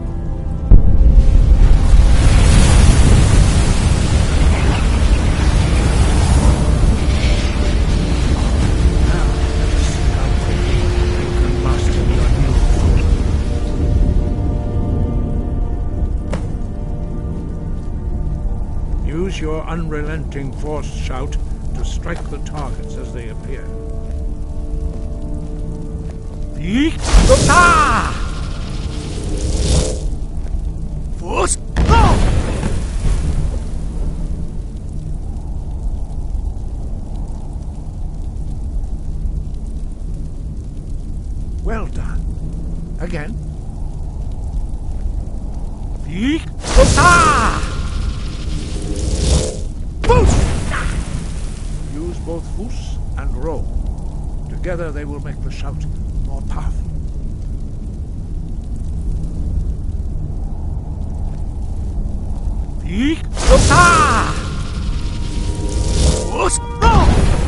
Use your unrelenting force shout to strike the targets as they appear. Yeek! Ah! Force! Go! Well done. Again. Yeek! Ah! Use both Fus and Ro. Together they will make the shout more powerful. Eek! Ah! Fus! Ro!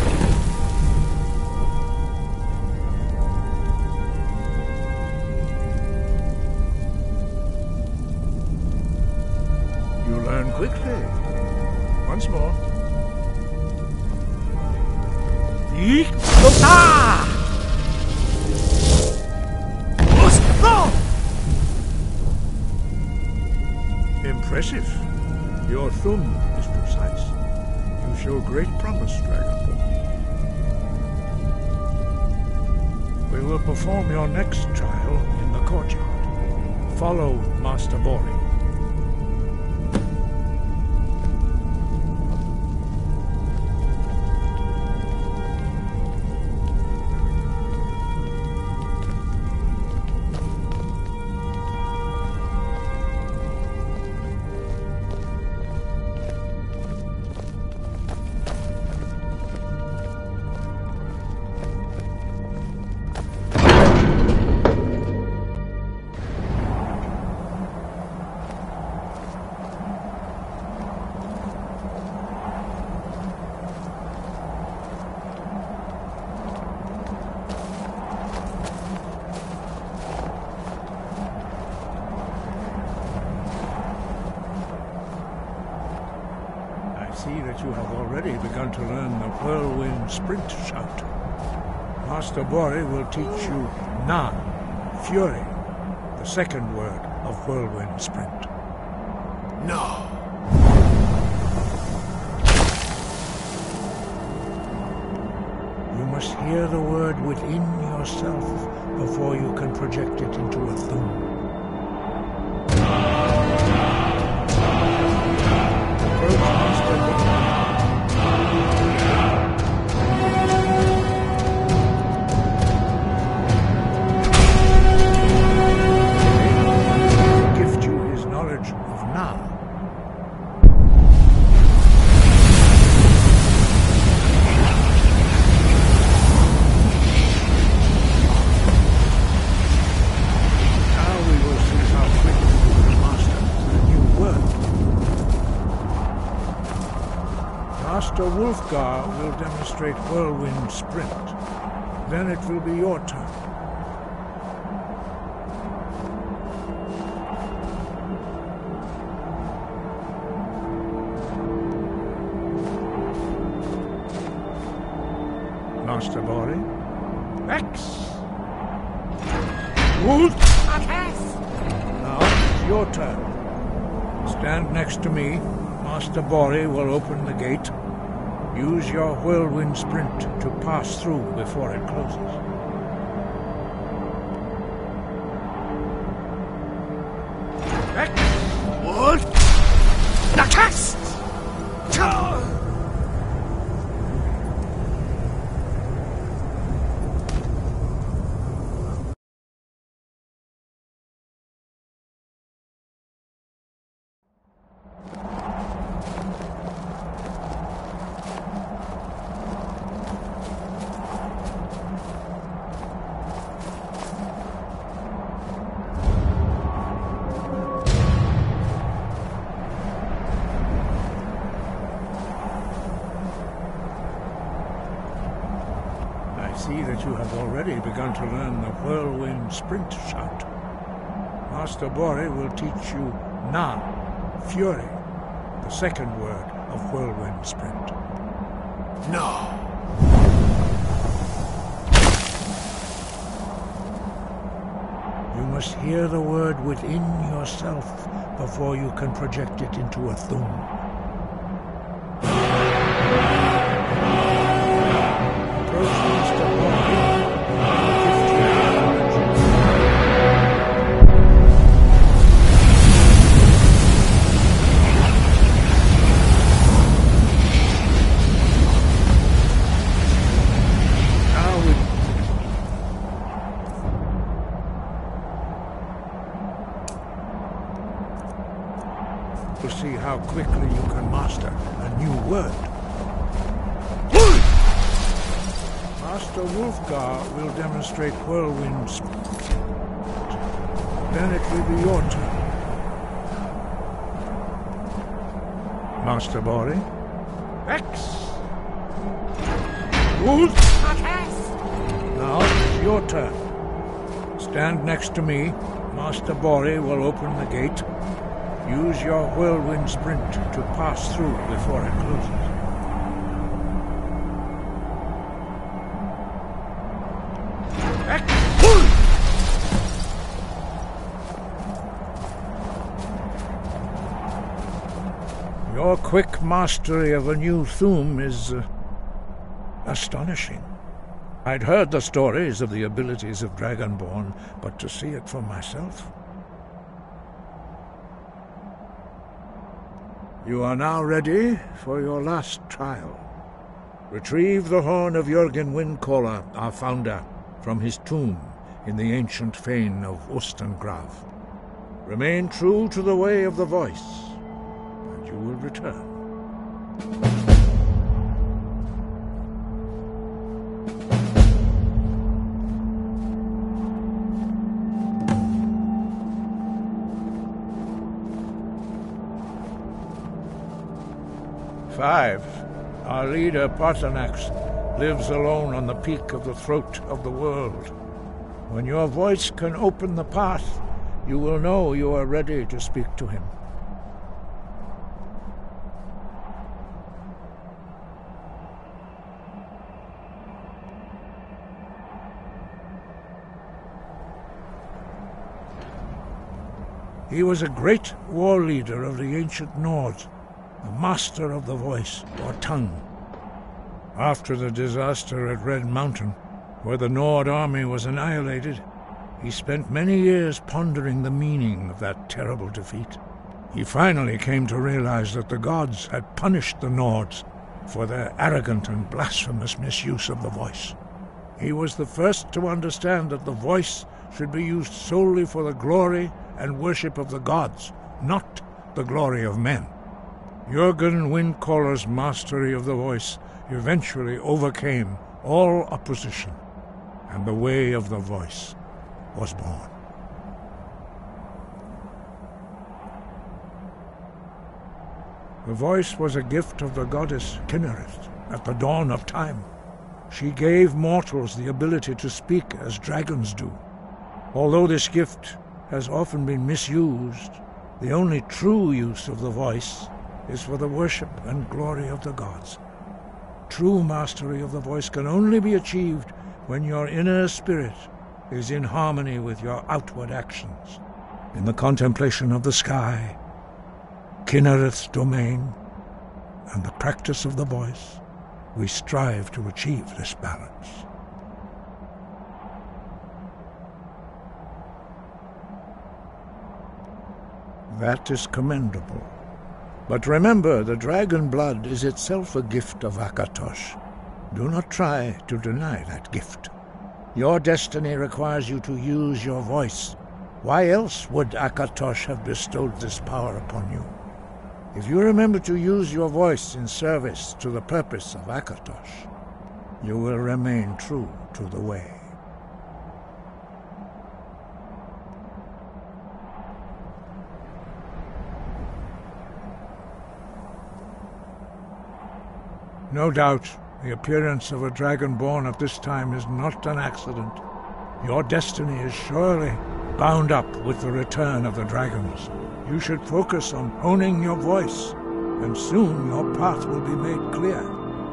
You learn quickly. Once more. Eek! Ah! Impressive. Your thumb is precise. You show great promise, Dragonborn. We will perform your next trial in the courtyard. Follow Master Bori. See that you have already begun to learn the Whirlwind Sprint Shout. Master Bori will teach you Nan, Fury, the second word of Whirlwind Sprint. No. You must hear the word within yourself before you can project it into a thum. Approach Master Bond. Gift you his knowledge of now. Master Wulfgar will demonstrate Whirlwind Sprint. Then it will be your turn. Master Bori. X! Wolf! Now it's your turn. Stand next to me. Master Bori will open the gate. Use your Whirlwind Sprint to pass through before it closes. What? Nakast! I see that you have already begun to learn the Whirlwind Sprint shout. Master Bori will teach you Na, Fury, the second word of Whirlwind Sprint. No. You must hear the word within yourself before you can project it into a thum. To see how quickly you can master a new word. Master Wulfgar will demonstrate Whirlwind Sprint. Then it will be your turn. Master Bori. X. Wolf. Now it's your turn. Stand next to me. Master Bori will open the gate. Use your Whirlwind Sprint to pass through before it closes. Your quick mastery of a new thum is uh, astonishing. I'd heard the stories of the abilities of Dragonborn, but to see it for myself... You are now ready for your last trial. Retrieve the horn of Jürgen Windcaller, our founder, from his tomb in the ancient fane of Ostengrav. Remain true to the way of the voice, and you will return. Five. Our leader, Paarthurnax, lives alone on the peak of the throat of the world. When your voice can open the path, you will know you are ready to speak to him. He was a great war leader of the ancient Nords, a master of the voice, or tongue. After the disaster at Red Mountain, where the Nord army was annihilated, he spent many years pondering the meaning of that terrible defeat. He finally came to realize that the gods had punished the Nords for their arrogant and blasphemous misuse of the voice. He was the first to understand that the voice should be used solely for the glory and worship of the gods, not the glory of men. Jürgen Windcaller's mastery of the voice eventually overcame all opposition, and the way of the voice was born. The voice was a gift of the goddess Kynareth at the dawn of time. She gave mortals the ability to speak as dragons do. Although this gift has often been misused, the only true use of the voice is for the worship and glory of the gods. True mastery of the voice can only be achieved when your inner spirit is in harmony with your outward actions. In the contemplation of the sky, Kynareth's domain, and the practice of the voice, we strive to achieve this balance. That is commendable. But remember, the dragon blood is itself a gift of Akatosh. Do not try to deny that gift. Your destiny requires you to use your voice. Why else would Akatosh have bestowed this power upon you? If you remember to use your voice in service to the purpose of Akatosh, you will remain true to the way. No doubt, the appearance of a dragonborn at this time is not an accident. Your destiny is surely bound up with the return of the dragons. You should focus on honing your voice, and soon your path will be made clear.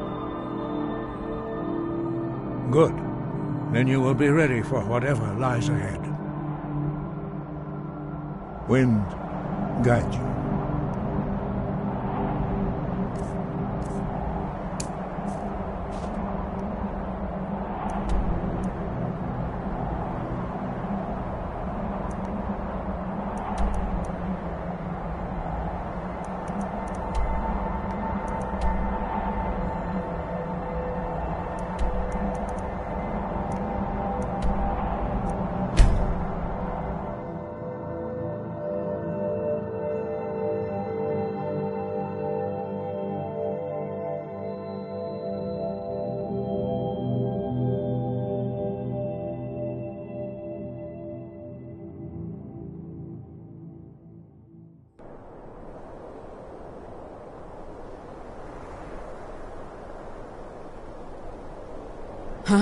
Good. Then you will be ready for whatever lies ahead. Wind, guide you. Huh?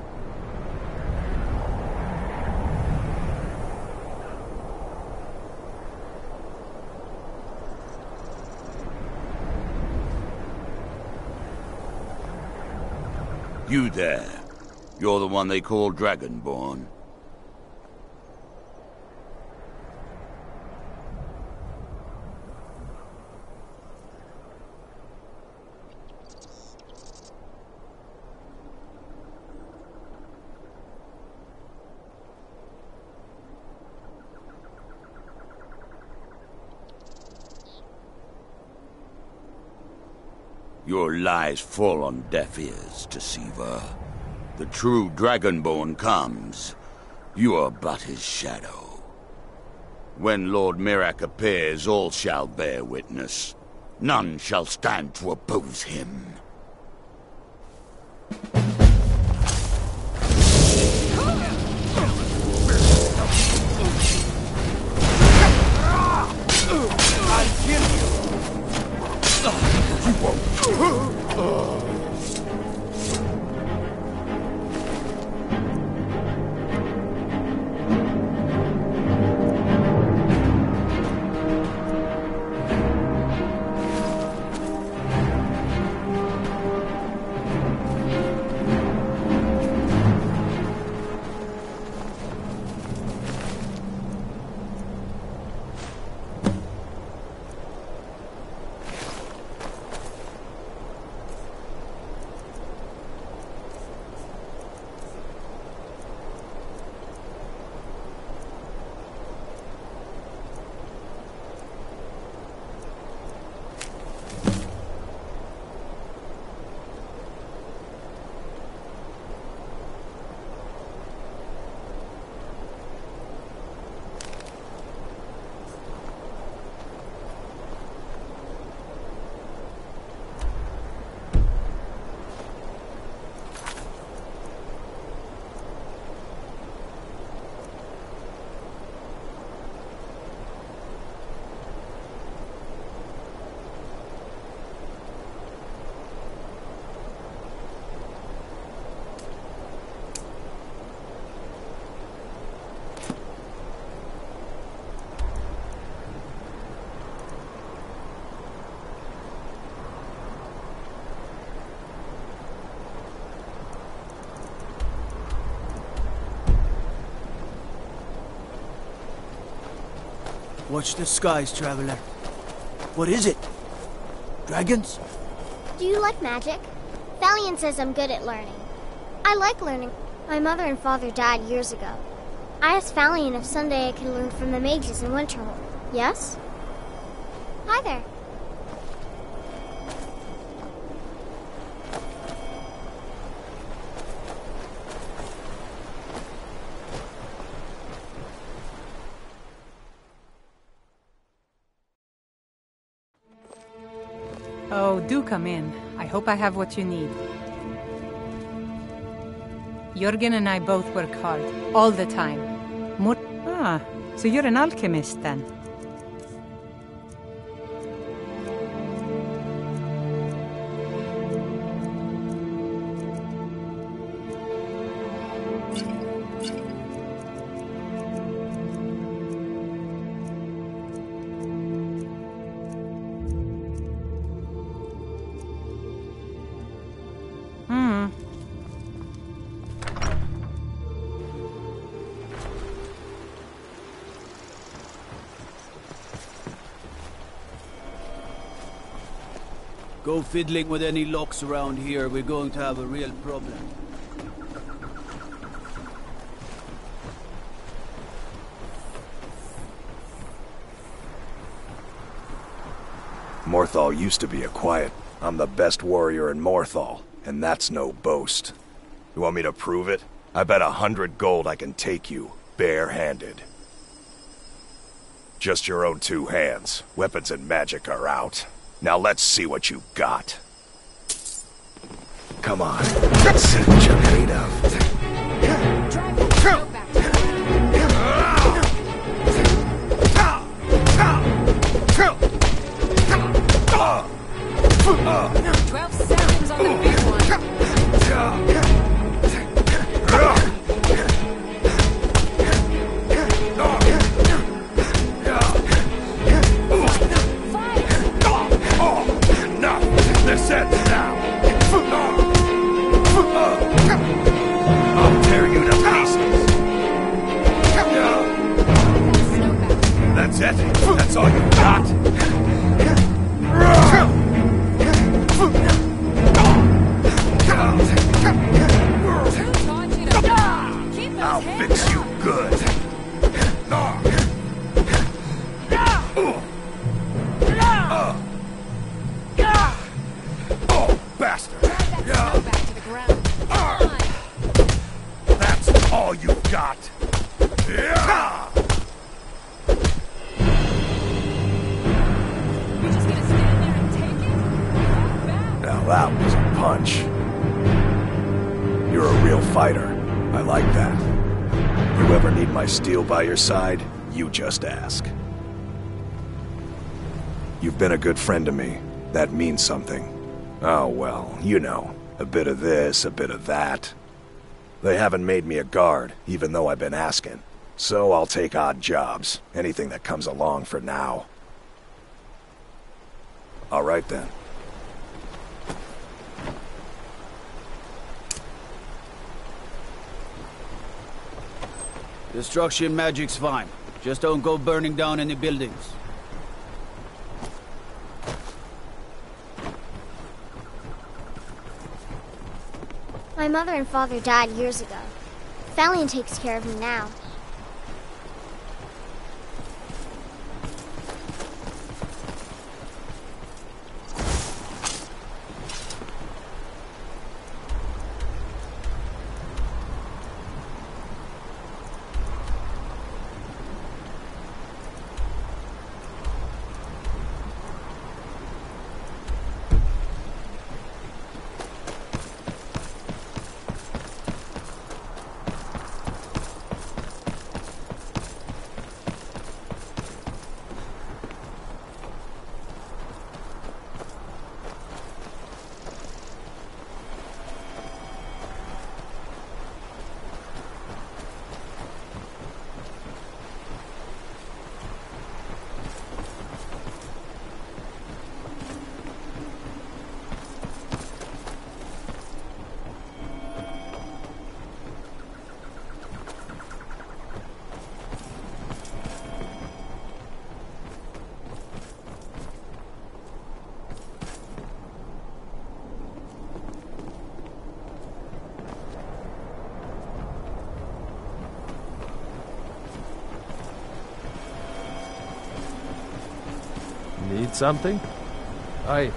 You there. You're the one they call Dragonborn. Your lies fall on deaf ears, deceiver. The true Dragonborn comes. You are but his shadow. When Lord Mirak appears, all shall bear witness. None shall stand to oppose him. I'll kill you! You won't. Watch the skies, traveler. What is it? Dragons? Do you like magic? Valiant says I'm good at learning. I like learning. My mother and father died years ago. I asked Valiant if someday I could learn from the mages in Winterhold. Yes? Hi there. Oh, do come in. I hope I have what you need. Jürgen and I both work hard, all the time. More ah, so you're an alchemist then? Go fiddling with any locks around here, we're going to have a real problem. Morthal used to be a quiet. I'm the best warrior in Morthal, and that's no boast. You want me to prove it? I bet a hundred gold I can take you, bare-handed. Just your own two hands. Weapons and magic are out. Now let's see what you got. Come on, let's see what you're made of. Twelve seconds on the big one. This ends now. I'll tear you to pieces. That's it? That's all you got? I'll fix you good. Oh, bastard! Back to the ground. That's all you got. You just gonna stand there and take it? Now that was a punch. You're a real fighter. I like that. You ever need my steel by your side, you just ask. You've been a good friend to me. That means something. Oh well, you know. A bit of this, a bit of that. They haven't made me a guard, even though I've been asking. So I'll take odd jobs. Anything that comes along for now. All right then. Destruction magic's fine. Just don't go burning down any buildings. My mother and father died years ago. Valiant takes care of me now. Need something? I...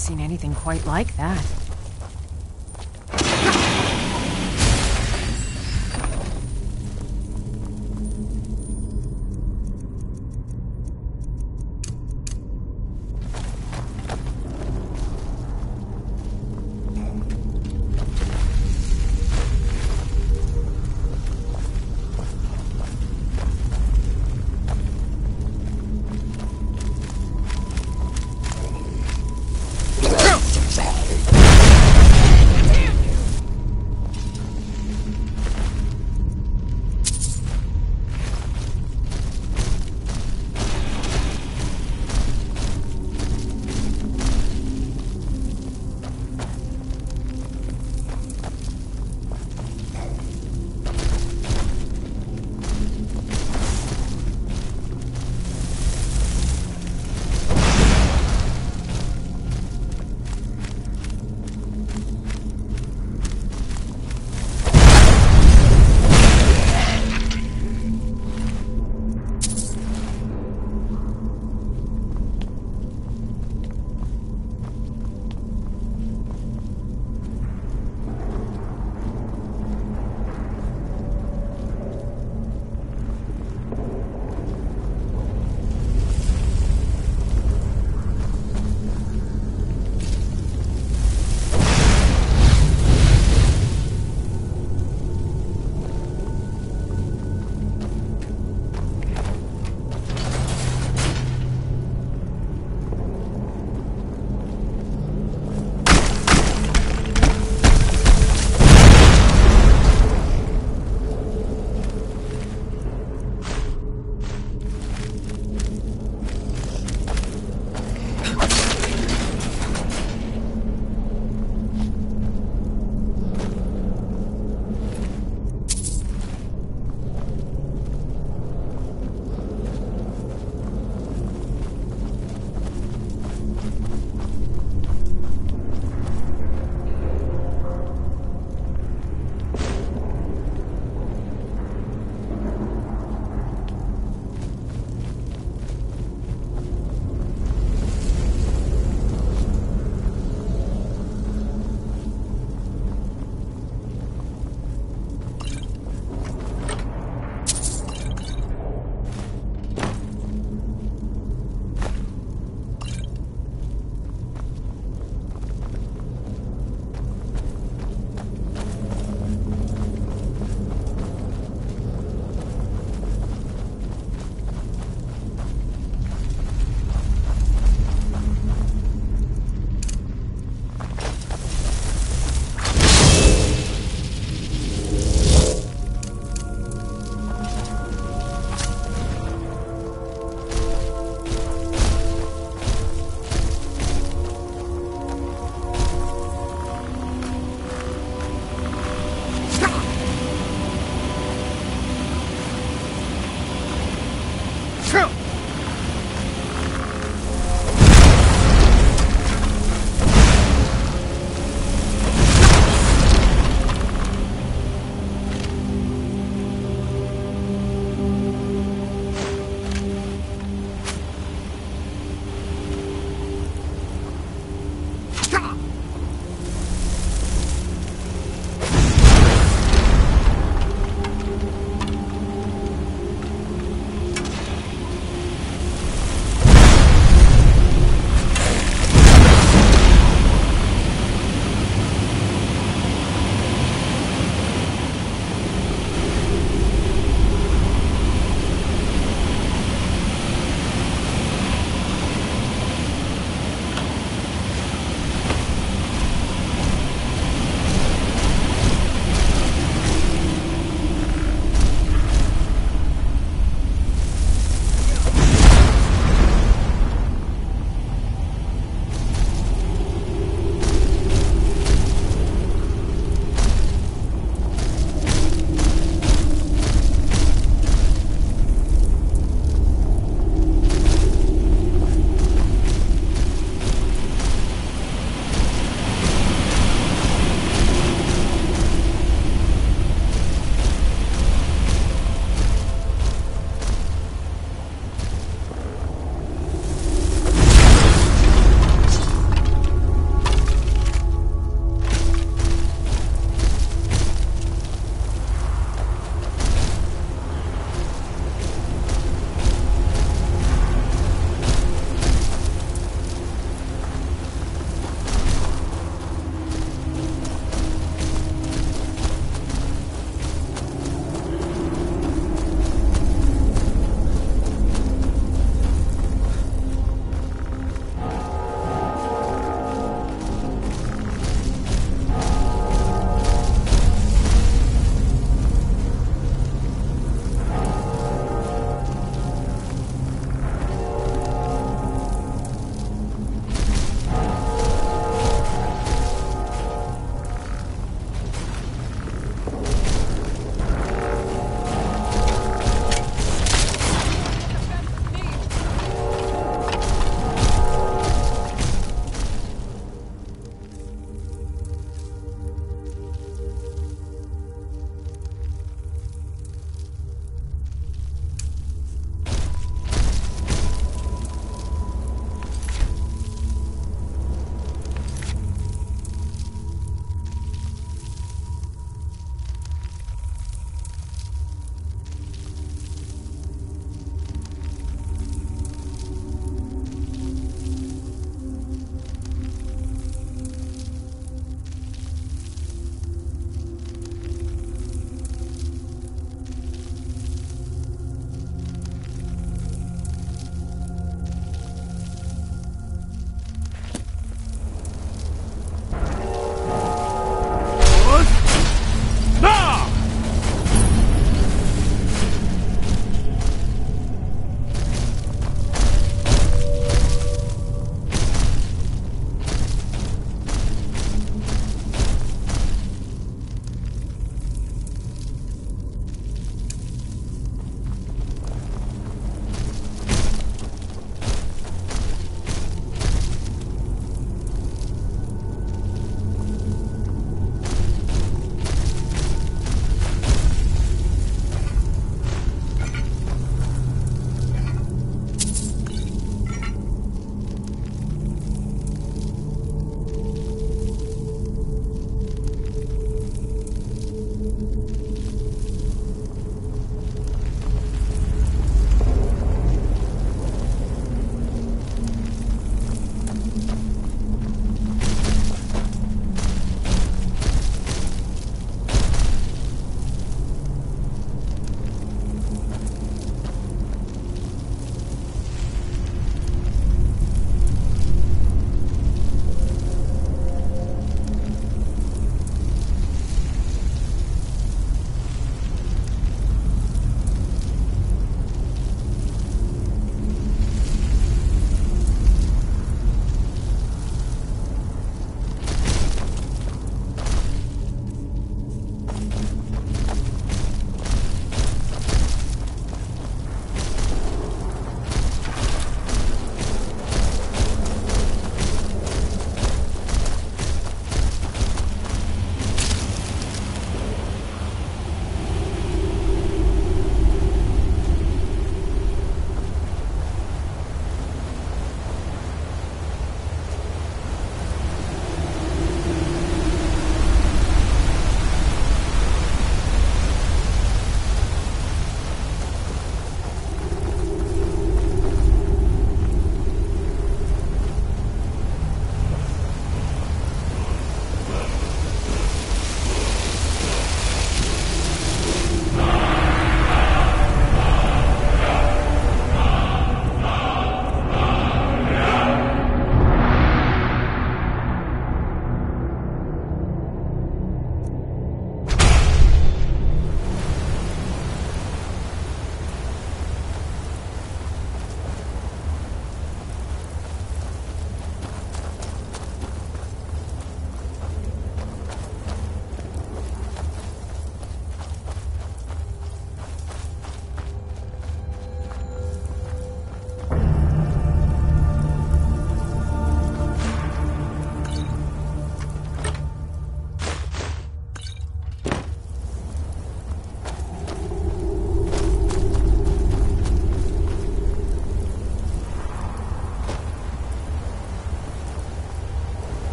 seen anything quite like that.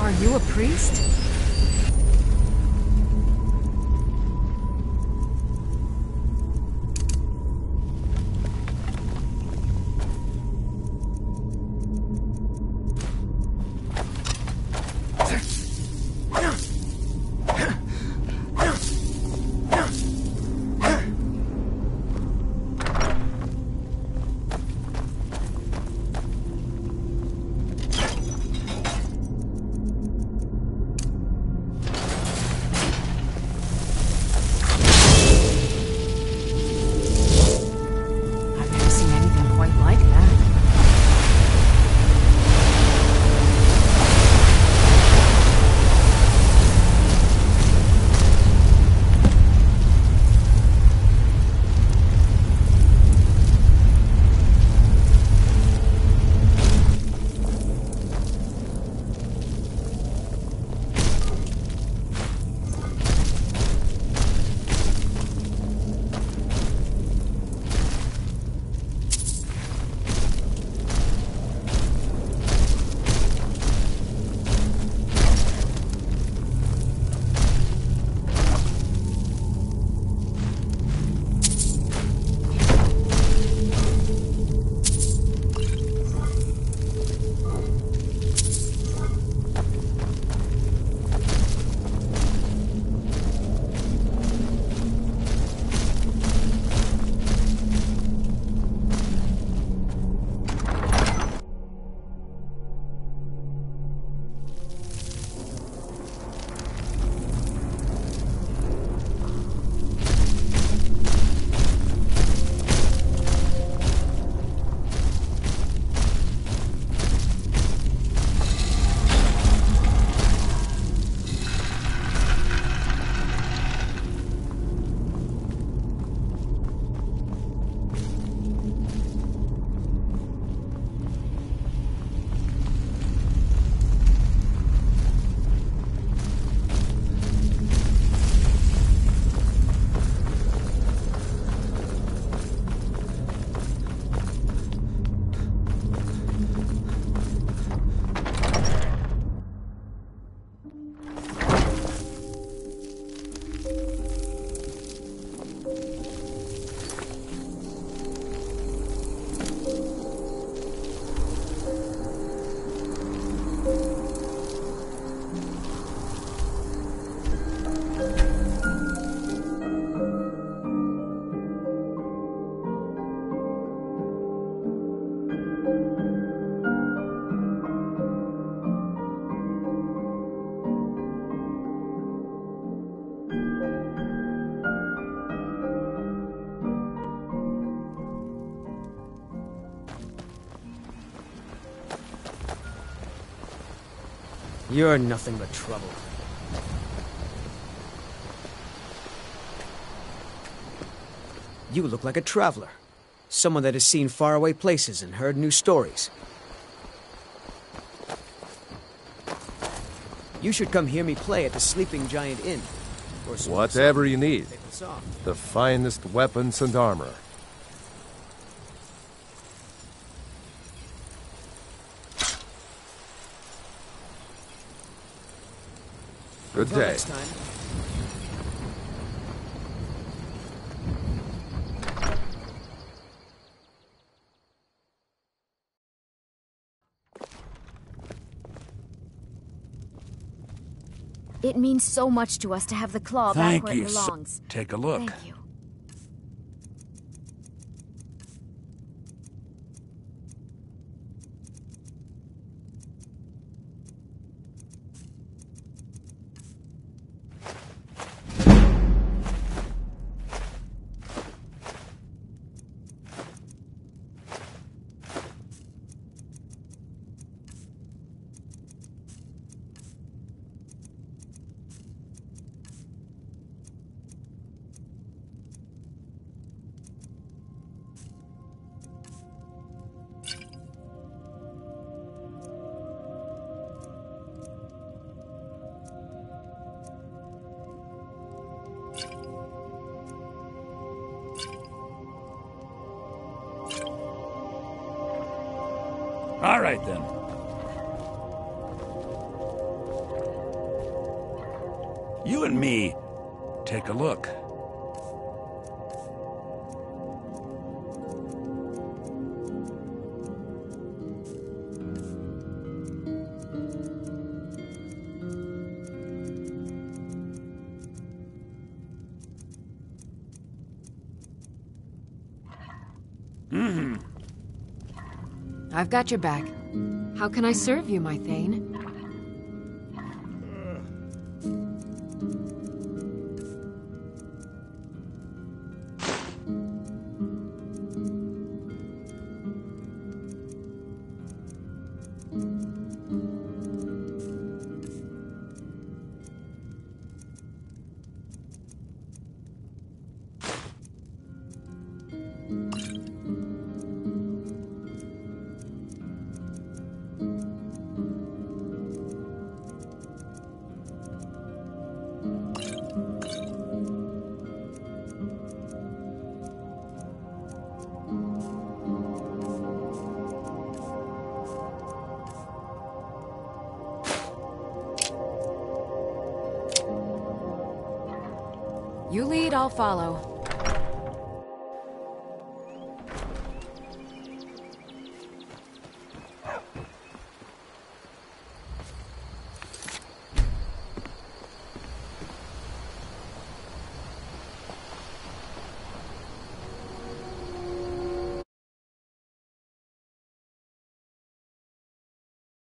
Are you a priest? You're nothing but trouble. You look like a traveler. Someone that has seen faraway places and heard new stories. You should come hear me play at the Sleeping Giant Inn. Or some Whatever you need. favorite song. The finest weapons and armor. Good Until day. next time. It means so much to us to have the claw Thank back where you, it sir. belongs. Take a look. Thank you. All right, then. You and me, take a look. Mm-hmm. I've got your back. How can I serve you, my Thane? You lead, I'll follow.